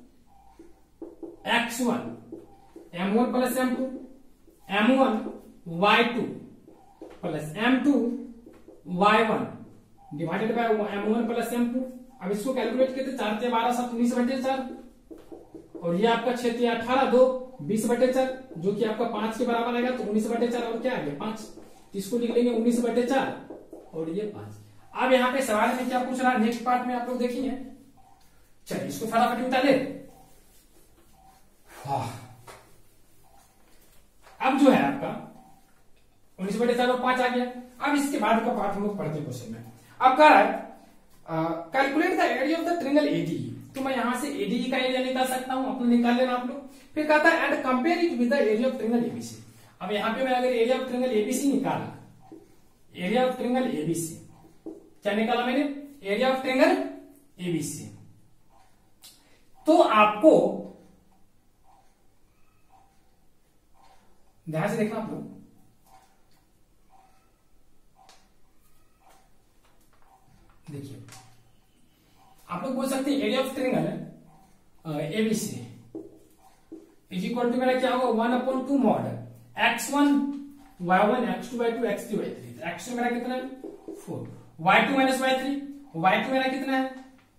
x1, M1 plus M2, M1 y2 plus M2 y1 divided by M1 plus M2। अब इसको कैलकुलेट किए तो 4 × 12 7 19/4, और ये आपका 6 × 18 2 20/4, जो कि आपका 5 के बराबर आएगा। तो 19/4 और क्या आ गया 5, इसको लिख लेंगे 19/4 और ये 5। अब यहाँ पे सवाल में क्या पूछ रहा है नेक्स्ट पार्ट में आप लोग देखेंगे। चलिए इसको फटाफट उठा ले। अब जो है आपका 19/4 और 5 आ गया। अब इसके बाद का पार्ट हम लोग पढ़ते हैं क्वेश्चन में। अब कह रहा है calculate the area of the triangle ADE। तो मैं यहां से ADE का एरिया निकाल सकता हूं, अपने निकाल लेना आप लोग। फिर कहता है and compare it with the area of triangle ABC। अब यहां पे मैं अगर एरिया ऑफ ट्रायंगल ABC निकाला, एरिया ऑफ ट्रायंगल ABC क्या निकाला मैंने, एरिया ऑफ ट्रायंगल ABC, तो आपको ध्यान से देखना आप लोग। देखिए आप लोग बोल सकते हैं area of triangle ABC is equal to मेरा क्या होगा 1/2 mod x1 y1 x2 y2 x3 y3। x2 मेरा कितना है 4, y2 माइनस y3, y2 मेरा कितना है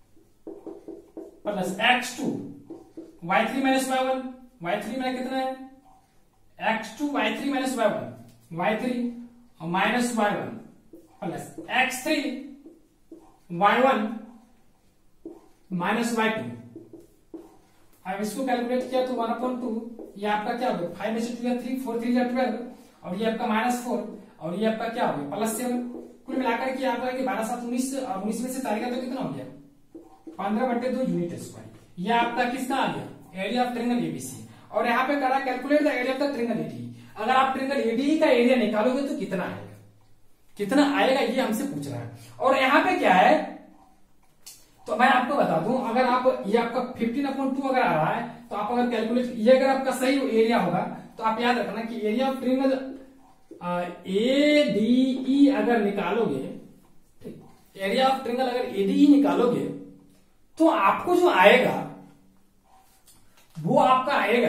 plus x2 y3 minus y1, y3 मेरा कितना है x2 y3 minus y1, y3 minus y1 plus x3 y1 minus y2। अब इसको कैलकुलेट किया तो 1/2 ये आपका क्या हो गया 5 में से 2 या 3 4 3 या 12, और ये आपका -4 और ये आपका क्या हो गया +7। कुल मिलाकर के आपका 12 7 19 और 19 में से 4 का तो कितना हो गया 15/2 यूनिट स्क्वायर। ये आपका किसका आ गया एरिया ऑफ ट्रायंगल ABC। और यहाँ पे करा calculate the area of the triangle ADE। अगर आप ट्रायंगल ADE का एरिया निकालोगे तो कितना आएगा, कितना आएगा ये हमसे पूछ रहा है। और यहाँ पे क्या है तो मैं आपको बता दूं, अगर आप ये आपका 15/2 अगर आ रहा है तो आप अगर कैलकुलेट ये अगर आपका सही एरिया होगा तो आप याद रखना कि एरिया ऑफ ट्रायंगल ADE अगर निकालोगे, एरिया ऑफ ट्रायंगल अगर ADE निकालोगे तो आपको जो आएगा वो आपका आएगा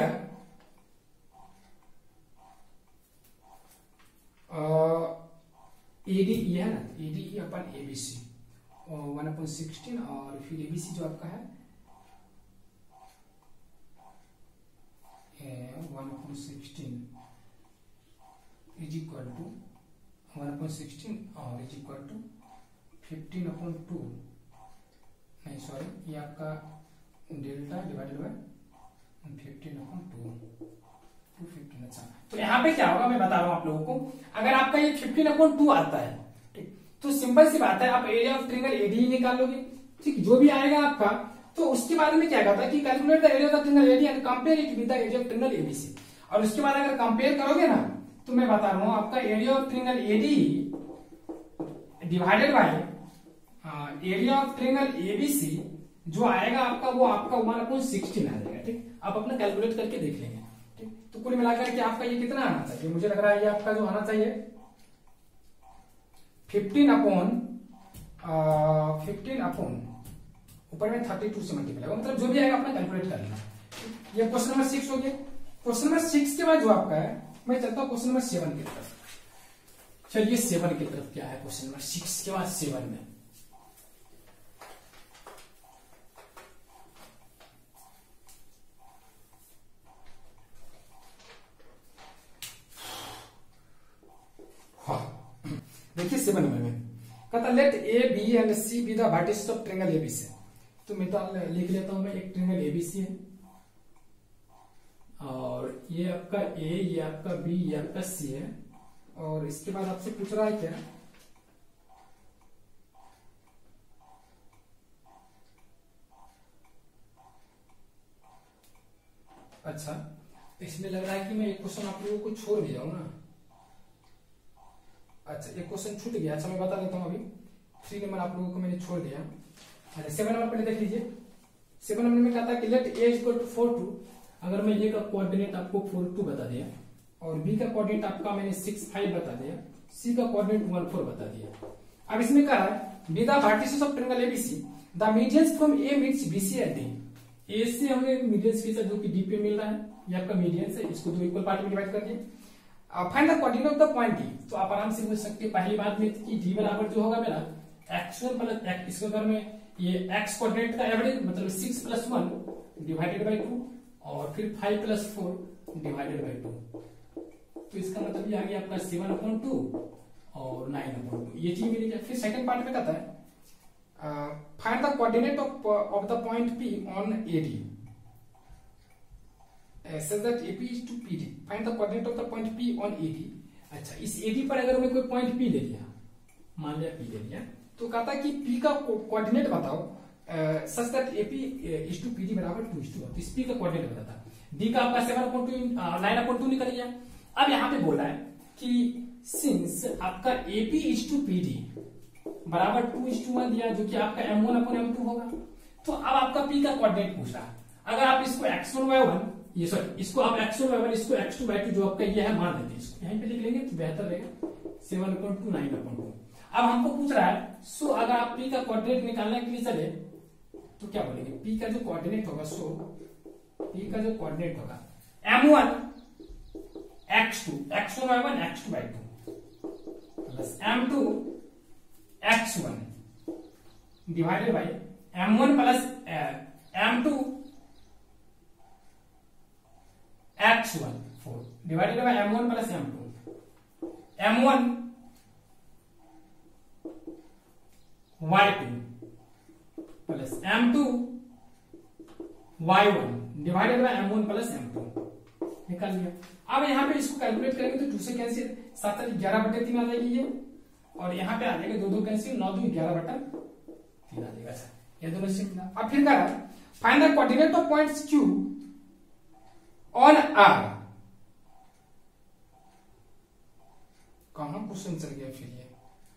ADE है ना, ADE अपन ABC 1/16 और फिर ABC जो आपका है 1/16 इज इक्वल टू 1/16 और इज इक्वल टू 15/2 नहीं सॉरी ये आपका डेल्टा डिवाइडेड बाय 15/2 215। अच्छा तो यहाँ पे क्या होगा मैं बता रहा हूं आप लोगों को। अगर आपका ये 15/2 आता है तो सिंपल सी बात है आप एरिया ऑफ ट्रायंगल ADE निकाल लोगे, ठीक, जो भी आएगा आपका। तो उसके बाद में क्या कहता है कि calculate the area of the triangle ADE and compare it with the area of triangle ABC। और उसके बाद अगर कंपेयर करोगे ना तो मैं बता रहा हूं आपका area of triangle ADE divided by area of triangle ABC जो आएगा आपका वो आपका 1/16 आ जाएगा। ठीक, आप अपना कैलकुलेट करके देख लेंगे। ठीक, तो कुल मिलाकर के आपका ये कितना आना चाहिए, मुझे लग रहा है ये आपका जो आना चाहिए 15/15 ऊपर में 32 से मल्टीप्लाई, मतलब जो भी आएगा अपना कैलकुलेट कर लेना। ये क्वेश्चन नंबर 6 हो गया। क्वेश्चन नंबर 6 के बाद जो आपका है मैं चलता हूं क्वेश्चन नंबर 7 की तरफ। चलिए 7 की तरफ क्या है क्वेश्चन नंबर 6 के बाद 7 में 7 में कहता let A B and C be the vertices of triangle ABC. तो मिसाल लिख लेता हूं मैं, एक ट्रायंगल एबीसी है और ये आपका ए, ये आपका बी, ये आपका सी है। और इसके बाद आपसे पूछ रहा है क्या, अच्छा इसमें लग रहा है कि मैं एक क्वेश्चन आप लोगों को छोड़ दिया हूं ना। अच्छा एक क्वेश्चन छूट गया। अच्छा मैं बता देता हूं, अभी 3 नंबर आप लोगों को मैंने छोड़ दिया। अच्छा 7 नंबर पहले देख लीजिए। 7 नंबर में कहता है कि लेट ए इक्वल टू 4 2। अगर मैं ए का कोऑर्डिनेट आपको 4 2 बता दिया और बी का कोऑर्डिनेट आपका मैंने 6 5 बता दिया, सी का कोऑर्डिनेट 1 4 बता दिया। अब इसमें कह रहा है be the vertices of triangle ABC the medians from A meets BC at D. A से हमने मीडियंस खींचा जो कि डी पे मिल रहा है, ये आपका मीडियंस है, इसको 2 इक्वल पार्ट में डिवाइड कर दिए। Find the coordinate of the point D. तो आप आराम से पूछ सकते हैं पहली बात में कि डी बराबर जो होगा मेरा x1 प्लस x, इसके अगर में ये x कोऑर्डिनेट का एवरेज मतलब 6 प्लस 1 डिवाइडेड बाई 2 और फिर 5 प्लस 4 डिवाइडेड बाई 2। तो इसका मतलब ये आ गया आपका 7/2 और 9/2, ये चीज मिल गया। फिर सेकंड पार्ट में कहता है find the coordinate of the point P on AD such that AP is to PD. Find the coordinate of the point P on AD. अच्छा इस AD पर अगर मैं कोई पॉइंट P ले लिया, मान लिया P ले लिया, तो कहता है कि P का कोऑर्डिनेट बताओ such that AP is to PD बराबर 2:1। तो इस P का कोऑर्डिनेट बताता है। D का आपका 7/2 9/2 निकल गया। अब यहाँ पे बोला है कि सिंस आपका AP is to PD बराबर 2:1 दिया जो कि आपका M1/M2 होगा, तो अब आपका P का कोऑर्डिनेट पूछ रहा है। अगर आप इसको x1y1 ये सॉरी इसको आप x1y1 इसको x2y2 जो आपका ये है मान लेते हैं, इसको यहीं पे लिख लेंगे तो बेहतर रहेगा। 7/2 9/2। अब हमको पूछ रहा है सो अगर आप P का कोऑर्डिनेट निकालने के लिए चले तो क्या बोलेंगे, P का जो कोऑर्डिनेट होगा सो P का जो कोऑर्डिनेट होगा M1 x2 x1y1 x2y2 plus M2 x1 divided by M1 plus M2 x1 4 divided by M1 plus M2 M1 y2 plus M2 y1 divided by M1 plus M2 निकाल लिया। अब यहाँ पे इसको कैलकुलेट करेंगे तो 2 से कैंसिल 7 11/3 आ जाएगी ये, और यहाँ पे आ जाएगा 2 2 कैंसिल 9 2 11/3 आ जाएगा। ये दोनों से अब फिर क्या find the coordinate of points Q on R। कहां क्वेश्चन चल गया फिर ये।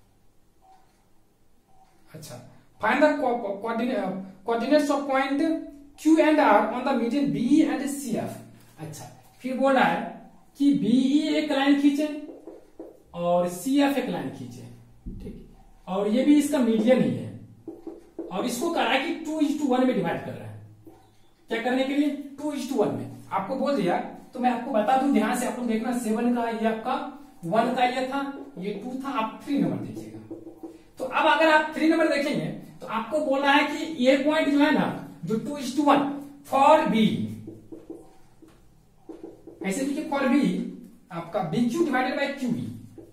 अच्छा find the coordinates of point Q and R on the median B and CF। अच्छा फिर बोल रहा है कि BE एक लाइन खींचे और CF एक लाइन खींचे, ठीक, और ये भी इसका मीडियन ही है और इसको कह रहा है कि 2:1 में डिवाइड कर रहा है। क्या करने के लिए 2:1 में आपको बोल दिया, तो मैं आपको बता दूं ध्यान से आप लोग देखना। 7 का ये आपका 1 का ये था, ये 2 था, आप 3 नंबर देखिएगा। तो अब अगर आप 3 नंबर देखेंगे तो आपको बोलना है कि ये पॉइंट जो है ना जो 2:1 फॉर बी, ऐसे देखिए फॉर बी आपका BQ डिवाइडेड बाई QB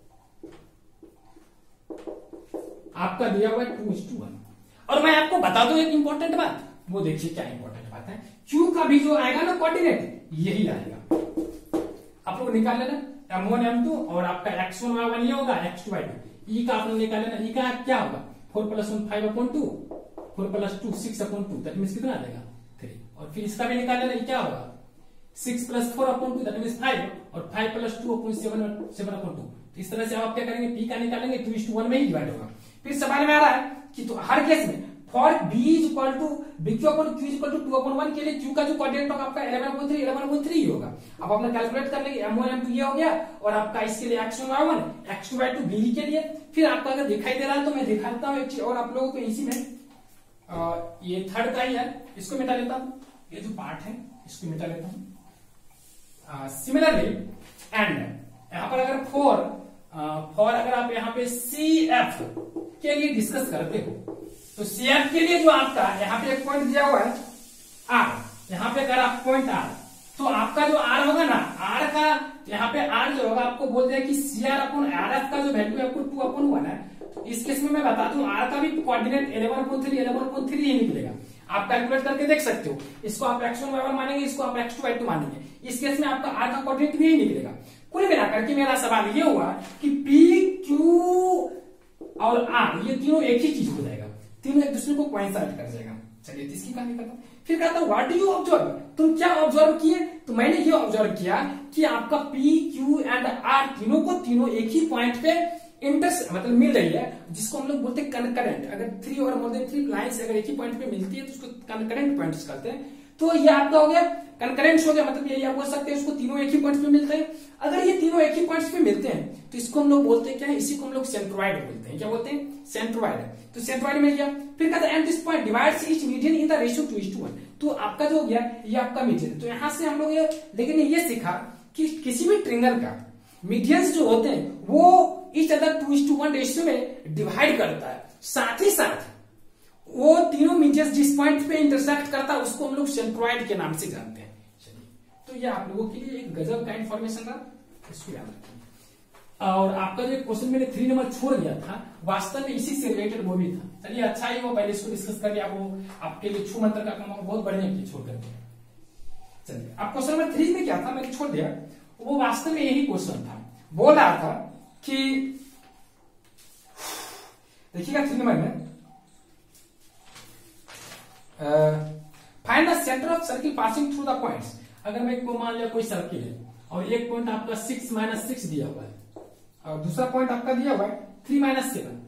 आपका दिया हुआ है 2:1। और मैं आपको बता दूं एक इंपॉर्टेंट बात, वो देखिए क्या इंपॉर्टेंट बात है। Q का भी जो आएगा ना कोऑर्डिनेट यही आएगा, आप लोग निकाल लेना M1 M2 और आपका x1 y1 ये होगा x2 y2। E का आपने निकाल लेना, E का क्या होगा 4 + 1 5/2 4 + 2 6/2 दैट मींस कितना आ जाएगा 3। और फिर इसका भी निकाल लेना, ये क्या होगा 6 + 4/2 दैट मींस 5 और 5 + 2/7 7/2। इस तरह से आप क्या करेंगे P का निकालेंगे 2:1 में ही डिवाइड होगा। फिर सवाल में आ रहा है कि तो हर केस में for B equal to BQ/Q equal to 2/1 के लिए Q का जो कोऑर्डिनेट होगा आपका 11/3 ही होगा। अब अपना कैलकुलेट कर लेंगे M1 M2 ये हो गया और आपका इसके लिए x1 y1 x2 y2 BE के लिए। फिर आपका अगर दिखाई दे रहा है तो मैं दिखाता हूँ एक चीज और आप लोगों को इसी में ये थर्ड का ही है, इसको मिटा लेता हूँ, ये जो पार्ट है इसको मिटा लेता हूँ। सिमिलरली एंड यहाँ पर अगर फॉर अगर आप यहाँ पे CF के लिए डिस्कस करते हो तो CF के लिए जो आपका यहाँ पे एक पॉइंट दिया हुआ है R, यहाँ पे अगर आप पॉइंट R तो आपका जो R होगा ना R का यहाँ पे R जो होगा आपको बोल दिया कि CR/RF का जो वैल्यू आपको 2/1 है इस केस में मैं बता दूं आर का भी कोऑर्डिनेट 11/3 ही निकलेगा। आप कैलकुलेट करके देख सकते हो, इसको आप x1 y1 मानेंगे, इसको आप x2 y2 मानेंगे, इस केस में आपका आर का कोऑर्डिनेट भी यही निकलेगा। कुल मिलाकर के मेरा सवाल ये हुआ कि p q और r ये तीनों एक ही चीज हो जाएगा, तीनों एक दूसरे को कोइंसाइड कर जाएगा। चलिए इसकी कहानी खत्म। फिर कहता हूं व्हाट डू यू ऑब्जर्व, तुम क्या ऑब्जर्व किए? तो मैंने ये ऑब्जर्व किया कि आपका p q एंड r तीनों एक ही पॉइंट पे मतलब मिल रही है, जिसको हम लोग बोलते हैं कनकरेंट। अगर 3 और मोर देन 3 लाइंस अगर एक ही पॉइंट पे मिलती है तो उसको कनकरेंट पॉइंट्स कहते हैं। तो ये आपका हो गया कनकरेंस हो गया, मतलब ये आप बोल सकते हैं उसको तीनों एक ही पॉइंट पे मिलते हैं। अगर ये तीनों एक ही पॉइंट पे मिलते हैं तो इसको हम लोग बोलते हैं क्या है, इसी को हम लोग सेंट्रोइड बोलते हैं। क्या बोलते हैं? सेंट्रोइड। तो सेंट्रोइड मिल गया। फिर कहता है and this point divides each median in the ratio 2:1। तो आपका जो हो गया ये आपका मीडियन। तो यहां से हम लोग लेकिन ये सीखा कि किसी भी ट्रिंगल का मीडियंस जो होते हैं वो ईच अदर 2:1 रेशियो में डिवाइड करता है। साथ ही साथ वो तीनों मीडियंस जिस पॉइंट पे इंटरसेक्ट करता है उसको हम लोग सेंट्रोइड के नाम से जानते हैं। चलिए, तो ये आप लोगों के लिए एक गजब का इंफॉर्मेशन था, इसको याद रखिए। और आपका जो क्वेश्चन मैंने 3 नंबर छोड़ दिया था वास्तव में इसी से रिलेटेड वो भी था। चलिए अच्छा ही वो पहले इसको डिस्कस कर लिया, वो आपके लिए छू मंत्र का काम बहुत बढ़िया किया छोड़ करके। चलिए अब क्वेश्चन नंबर 3 में क्या था मैंने छोड़ दिया, वो वास्तव में यही क्वेश्चन था। बोल रहा था कि देखिएगा 3 नंबर में find the centre of circle passing through the points. अगर मैं को मान लिया कोई सर्किल है और एक पॉइंट आपका 6 - 6 दिया हुआ है और दूसरा पॉइंट आपका दिया हुआ है 3 - 7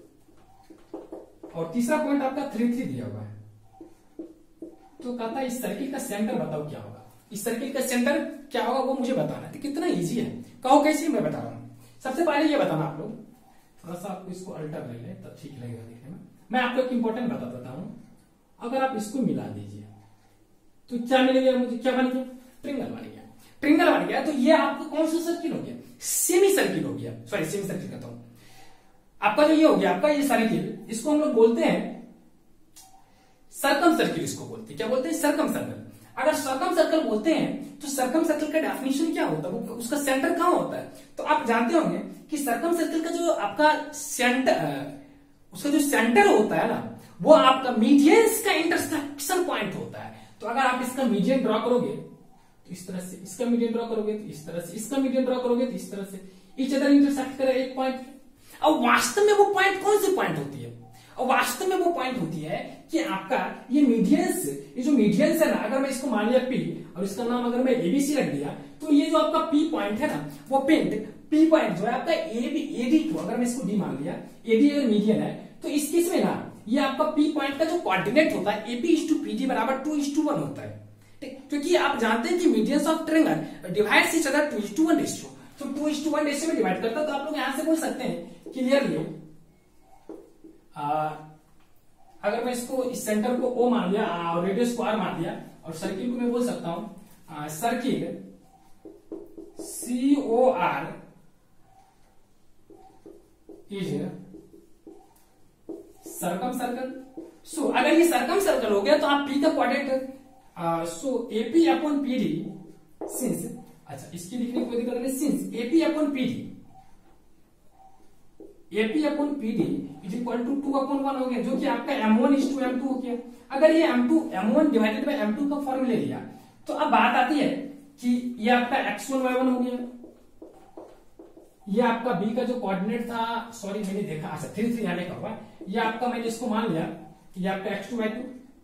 और तीसरा पॉइंट आपका 3 दिया हुआ है। तो कहता है इस सर्किल का सेंटर बताओ क्या होगा, इस सर्किल का सेंटर क्या होगा वो मुझे बताना है। कितना इजी है, कहो कैसे मैं बता रहा हूं। सबसे पहले ये बताना आप लोग, थोड़ा सा आपको इसको अल्टर ले ले तब ठीक लगेगा देखने में। मैं आपको एक इंपॉर्टेंट बता देता हूं, अगर आप इसको मिला दीजिए तो क्या मिलेगा मुझे, क्या बन गया? ट्रिंगल बन गया। ट्रिंगल बन गया तो ये आपको कौन सा सर्किल हो गया? सेमी सर्किल हो गया। सॉरी सेमी सर्किल कहता हूं। आपका जो ये हो गया आपका ये सर्किल, इसको हम लोग बोलते हैं सर्कम सर्किल। इसको बोलते हैं क्या बोलते हैं? Circumcircle. अगर सर्कम सर्कल बोलते हैं तो सर्कम सर्कल का डेफिनेशन क्या होता है, उसका सेंटर कहां होता है? तो आप जानते होंगे कि सर्कम सर्कल का जो आपका सेंटर, उसका जो सेंटर होता है ना वो आपका मीडियंस का इंटरसेक्शन पॉइंट होता है। तो अगर आप इसका मीडियन ड्रॉ करोगे तो इस तरह से, इसका मीडियन ड्रॉ करोगे तो इस तरह से, इसका मीडियन ड्रॉ करोगे तो इस तरह से, ईच अदर इंटरसेक्ट करे एक पॉइंट। अब वास्तव में वो पॉइंट कौन सी पॉइंट होती है? और वास्तव में वो पॉइंट होती है कि आपका ये मीडियंस, ये जो मीडियंस है ना, अगर मैं इसको मान लिया P और इसका नाम अगर मैं ABC रख दिया तो ये जो आपका P पॉइंट है ना वो P पॉइंट जो है आपका AD को, अगर मैं इसको D मान लिया, AD अगर मीडियन है तो इस केस में ना ये आपका P पॉइंट का जो कोऑर्डिनेट होता है AP/PD बराबर 2:1 होता है। क्योंकि आप जानते हैं कि medians of triangle divides each other 2:1 ratio. तो 2:1 रेशियो में डिवाइड करता है। तो आप लोग यहां से बोल सकते हैं क्लियरली, अगर मैं इसको इस सेंटर को O मान लिया और रेडियस को R मान लिया और सर्किल को मैं बोल सकता हूं circle COR is circumcircle. So अगर ये सर्कम सर्कल हो गया तो आप P का कोऑर्डिनेट सो AP/PD सिंस, अच्छा इसकी लिखने की कोई दिक्कत नहीं, since AP/PD is equal to 2/1 हो गया, जो कि आपका M1:M2 हो गया। अगर ये M1 डिवाइडेड बाय M2 का फॉर्मूला लिया तो अब बात आती है कि ये आपका X1 Y1 हो गया, ये आपका B का जो कोऑर्डिनेट था, सॉरी मैंने देखा, अच्छा 3 आने का हुआ, ये आपका मैंने इसको मान लिया ये आपका X2 Y2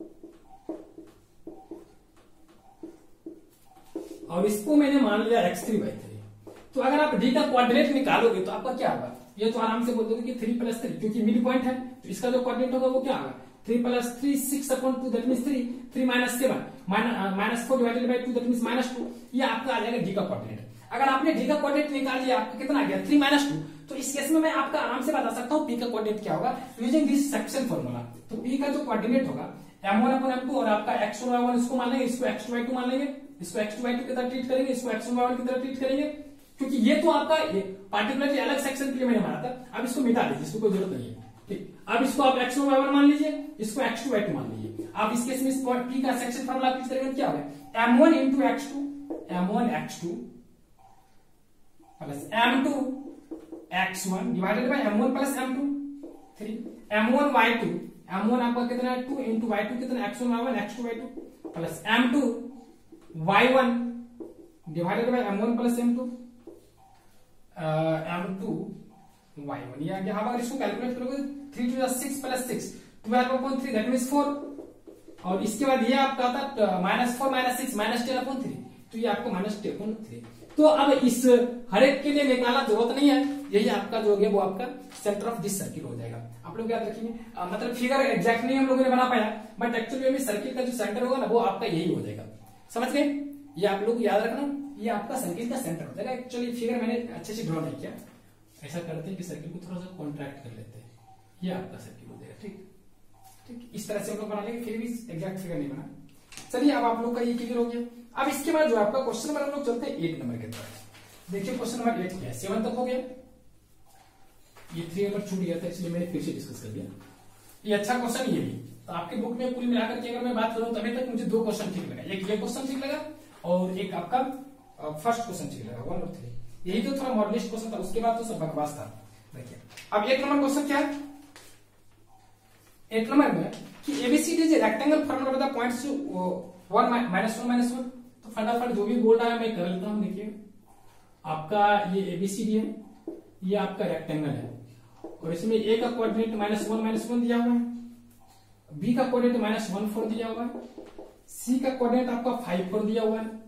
और इसको मैंने मान लिया X3 Y3। तो अगर आप D का कोऑर्डिनेट निकालोगे तो आपका क्या होगा? ये तो आराम से बोल दोगे कि 3 + 3, क्योंकि मिड पॉइंट है तो इसका जो कोऑर्डिनेट होगा वो क्या होगा? 3 + 3 6/2 that means 3 -7 -4 divided by 2 that means -2। ये आपका आ जाएगा D का कोऑर्डिनेट। अगर आपने D का कोऑर्डिनेट निकाल लिया आपका कितना आ गया? 3 - 2। तो इस केस में मैं आपका आराम से बता सकता हूं P का कोऑर्डिनेट क्या होगा यूजिंग दिस सेक्शन फार्मूला। तो P का जो कोऑर्डिनेट होगा M1/M2 और आपका X1 Y1 इसको मान लेंगे, इसको X2 Y2 मान लेंगे, इसको X2 Y2 की तरह ट्रीट करेंगे, इसको X1 Y1 की तरह ट्रीट करेंगे, क्योंकि ये तो आपका पार्टिकुलरली अलग सेक्शन के लिए मैंने माना था। अब इसको मिटा दीजिए, इसको कोई जरूरत नहीं है। ठीक, अब इसको आप X1 Y1 मान लीजिए, इसको X2 Y2 मान लीजिए। आप इस केस में इस P का सेक्शन फार्मूला यूज करेंगे क्या होगा? M1 × X2 plus M2 X1 divided by M1 + M2। 3 m1y2 m1 आपका कितना है 2 इंटू y2 कितना x1 y1 x2 y2 plus m2 y1 divided by m1 plus m2 m2 y1 ये आ गया। अब अगर इसको कैलकुलेट करोगे 3 to 6 प्लस 6 12/3 दैट मींस 4 और इसके बाद ये आपका आता -4 -6 -10/3 तो ये आपको -10/3। तो अब इस हर एक के लिए निकालना जरूरत नहीं है, यही आपका जो है वो आपका सेंटर ऑफ दिस सर्किल हो जाएगा। आप लोग याद रखेंगे मतलब फिगर एग्जैक्ट नहीं हम लोगों ने बना पाया बट एक्चुअली में सर्किल का जो सेंटर होगा ना वो आपका यही हो जाएगा। समझ गए? ये आप लोग याद रखना, ये आपका सर्किल का सेंटर हो जाएगा। एक्चुअली फिगर मैंने अच्छे से ड्रॉ नहीं किया, ऐसा करते हैं कि सर्किल को थोड़ा सा कॉन्ट्रैक्ट कर लेते हैं, ये आपका सर्किल हो जाएगा। ठीक ठीक, इस तरह से हम लोग बना लेंगे, फिर भी एग्जैक्ट फिगर नहीं बना। चलिए अब आप लोग का ये क्लियर हो गया। अब इसके बाद जो आपका क्वेश्चन नंबर हम लोग चलते हैं 8 नंबर के तरफ। देखिए क्वेश्चन नंबर 8 क्या है, 7 तक हो गया, ये 3 नंबर छूट गया था इसलिए मैंने फिर से डिस्कस कर दिया। ये अच्छा क्वेश्चन ये भी, तो आपके बुक में कुल मिलाकर के अगर मैं बात करूं तभी तक मुझे 2 क्वेश्चन ठीक लगा, एक ये क्वेश्चन ठीक लगा और एक आपका फर्स्ट क्वेश्चन ठीक लगा 1 और 3। यही तो थोड़ा मॉडलिस्ट क्वेश्चन था, उसके बाद तो सब बकवास था। देखिए अब 1 नंबर क्वेश्चन क्या है, 1 नंबर में कि ABCD is rectangle formed by the points 1 -1 तो फटाफट जो भी बोल रहा है मैं कर लेता हूं। देखिए आपका ये एबीसीडी है, ये आपका रेक्टेंगल है और इसमें ए का कोऑर्डिनेट -1 दिया हुआ है, बी का कोऑर्डिनेट -1 4 दिया हुआ है, सी का कोऑर्डिनेट आपका 5 4 दिया हुआ है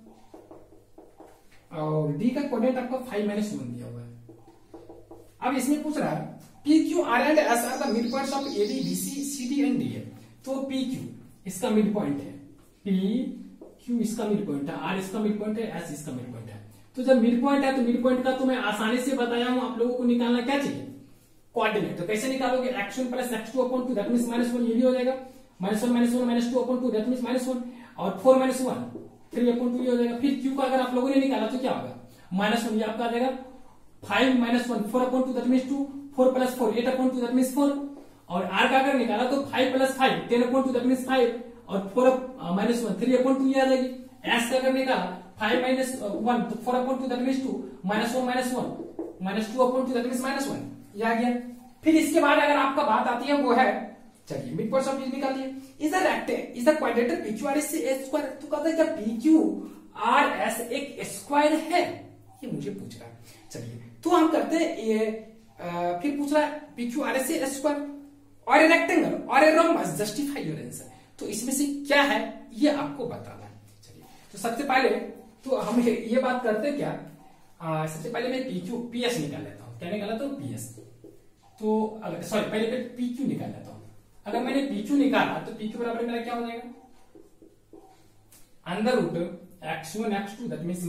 और डी का कोऑर्डिनेट आपका 5 -1 दिया हुआ है। अब इसमें पूछ रहा है P Q R and S R the mid points of A B C C D and D है। तो पी क्यू इसका मिड पॉइंट है, पी क्यू इसका मिड पॉइंट है, आर इसका मिड पॉइंट है, एस इसका मिड पॉइंट है। तो जब मिड पॉइंट है तो मिड पॉइंट का तो मैं आसानी से बताया हूं, आप लोगों को निकालना क्या चाहिए कोऑर्डिनेट। तो कैसे निकालोगे x1 plus x2/2 that means -1 ये भी हो जाएगा, -1 -1 -2/2 दैट मींस -1 और 4 -1 3/2 ये हो जाएगा। फिर q का अगर आप लोगों ने निकाला तो क्या होगा -1 ये आपका आ जाएगा 5 -1 4/2 दैट मींस 2 4 + 4 8/2 दैट मींस 4 और r का अगर निकाला तो 5 + 5 10/2 दैट मींस 5 और 4 -1 3/2 ये आ जाएगी। s का अगर निकाला 5 - 1 तो 4/2 दैट मींस 2 -1 -1 -2/2 दैट मींस -1 ये आ गया। फिर इसके बाद अगर आपका बात आती है वो है, चलिए मिड पॉइंट्स ऑफ ये निकालिए, इज द क्वाड्रेटर PQRS से a स्क्वायर। तो कहता है क्या PQRS एक स्क्वायर है, ये मुझे पूछ रहा है। चलिए तो हम करते हैं ये फिर पूछ रहा है PQRS से a स्क्वायर और ए रेक्टेंगल और a rhombus justify your answer. तो इसमें से क्या है ये आपको बताना है। चलिए तो सबसे पहले तो हम ये बात करते हैं क्या, सबसे पहले मैं PS निकाल लेता हूं। क्या निकाला तो PS, तो अगर सॉरी पहले PQ निकाल लेता हूं। अगर मैंने PQ निकाला तो PQ बराबर मेरा क्या हो जाएगा √x1 x2 दैट मींस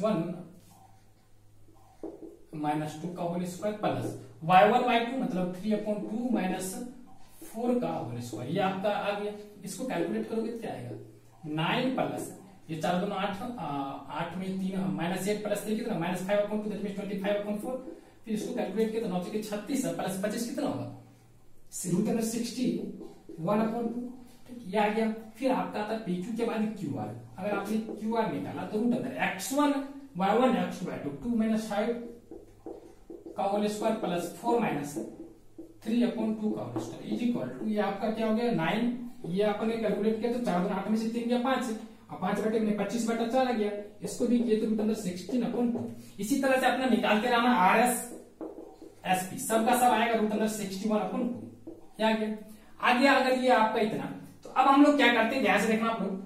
-1 -2 का whole square plus y1 y2 मतलब 3/2 -4 का होल स्क्वायर, ये आपका आ गया। इसको कैलकुलेट करोगे तो क्या आएगा 9 प्लस ये 4 दूना 8 8 में 3 -8 प्लस 3 कितना -5/2 दैट मींस 25/4। फिर इसको कैलकुलेट किया तो 9 के 36 प्लस 25 कितना होगा √60 ठीक ये आ गया। फिर आपका आता है PQ के बाद QR। अगर आपने QR निकाला तो √x1 y1 x2 y2 2 - 5 का होल स्क्वायर प्लस 4 - 3/2 का whole square is equal to ये आपका क्या हो गया 9। ये आपने कैलकुलेट किया तो 4 दूना 8 में से 3 गया 5 और 5/25/4 आ गया। इसको भी किए तो √16/2। इसी तरह से अपना निकालते रहना RS SP सबका सब आएगा √61/2 क्या आ गया। आगे अगर ये आपका इतना तो अब हम लोग क्या करते हैं ध्यान से देखना आप लोग,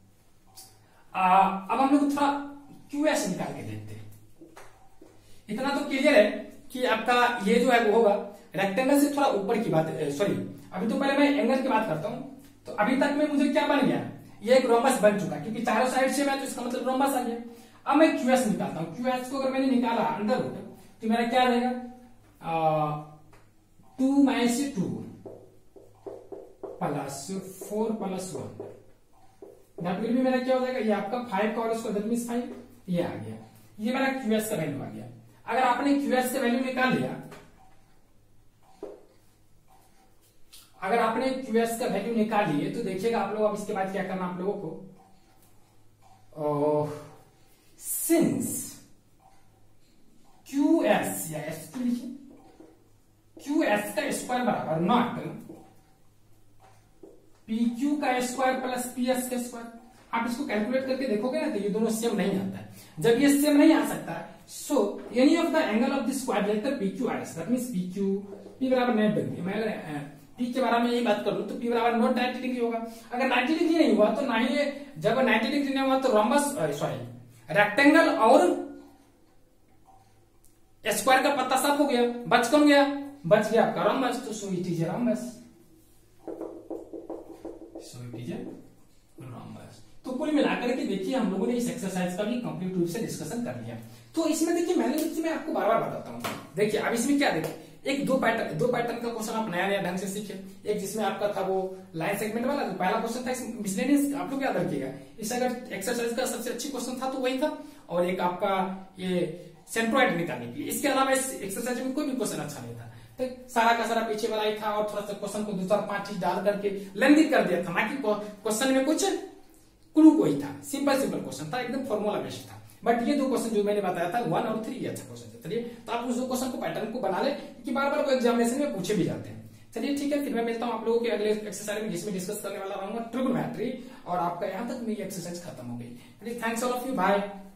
अब हम लोग थोड़ा QS निकाल के देखते हैं। इतना तो क्लियर है कि आपका ये जो है वो होगा रेक्टेंगल से थोड़ा ऊपर की बात, सॉरी अभी तो पहले मैं एंगल की बात करता हूं। तो अभी तक में मुझे क्या बन गया, ये एक रोम्बस बन चुका क्योंकि चारों साइड से मैं तो इसका मतलब रोम्बस आ गया। अब मैं QS निकालता हूं। QS को अगर मैंने निकाला अंडर रूट तो मेरा क्या आ जाएगा 2 - 2 प्लस 4 + 1 दैट विल भी मेरा क्या हो जाएगा ये आपका 5 का होल स्क्वायर दैट मींस 5 ये आ गया। ये मेरा QS का वैल्यू आ गया। अगर आपने QS का वैल्यू निकाल लिया, अगर आपने QS का वैल्यू निकाल लिए तो देखिएगा आप लोग अब इसके बाद क्या करना आप लोगों को, सिंस QS या S2 लिखिए क्यू एस का स्क्वायर बराबर नॉट पी क्यू का स्क्वायर प्लस पी एस का स्क्वायर। आप इसको कैलकुलेट करके देखोगे ना तो ये दोनों सेम नहीं आता है। जब ये सेम नहीं आ सकता है, so any of the angle of this quadrilateral P Q R S, that means P Q P बराबर 90 डिग्री। मैं पी के बारे में यही बात करूं तो पी बराबर नॉट 90 डिग्री होगा। अगर 90 डिग्री नहीं हुआ तो ना ही जब 90 डिग्री नहीं हुआ तो रोम्बस सॉरी रेक्टेंगल और स्क्वायर का पत्ता साफ हो गया, बच कौन गया? बच गया आपका रोम्बस। तो so it is a rhombus. So it is a rhombus. तो कुल मिलाकर के देखिए हम लोगों ने इस एक्सरसाइज का भी कंप्लीट रूप से डिस्कशन कर लिया। तो इसमें देखिए मैं आपको बार बार बताता हूँ। देखिए अब इसमें क्या देखिए, एक दो पैटर्न का क्वेश्चन आप नया ढंग से सीखे। एक जिसमें आपका था वो लाइन सेगमेंट वाला, जो पहला क्वेश्चन था मिसलेनियस, आप लोग याद रखिएगा। इस अगर एक्सरसाइज का सबसे अच्छी क्वेश्चन था तो वही था। और एक आपका ये सेंट्रोइड निकालने के लिए। इसके अलावा इस एक्सरसाइज में कोई भी क्वेश्चन अच्छा नहीं था। तो सारा का सारा पीछे वाला ही था और थोड़ा सा क्वेश्चन को 2-4-5 चीज डाल करके लेंदी कर दिया था, ना कि क्वेश्चन में कुछ क्लू कोई था। सिंपल क्वेश्चन था, एकदम फॉर्मूला बेस्ड था। बट ये दो क्वेश्चन जो मैंने बताया था 1 और 3 ये अच्छा क्वेश्चन था। चलिए तो आप उस दो क्वेश्चन को पैटर्न को बना ले कि बार बार वो एग्जामिनेशन में पूछे भी जाते हैं। चलिए ठीक है, फिर मैं मिलता हूँ आप लोगों के अगले एक्सरसाइज में जिसमें डिस्कस करने वाला रहूंगा ट्रिग्नोमेट्री। और आपका यहाँ तक मेरी एक्सरसाइज खत्म हो गई। Thanks all of you, bye.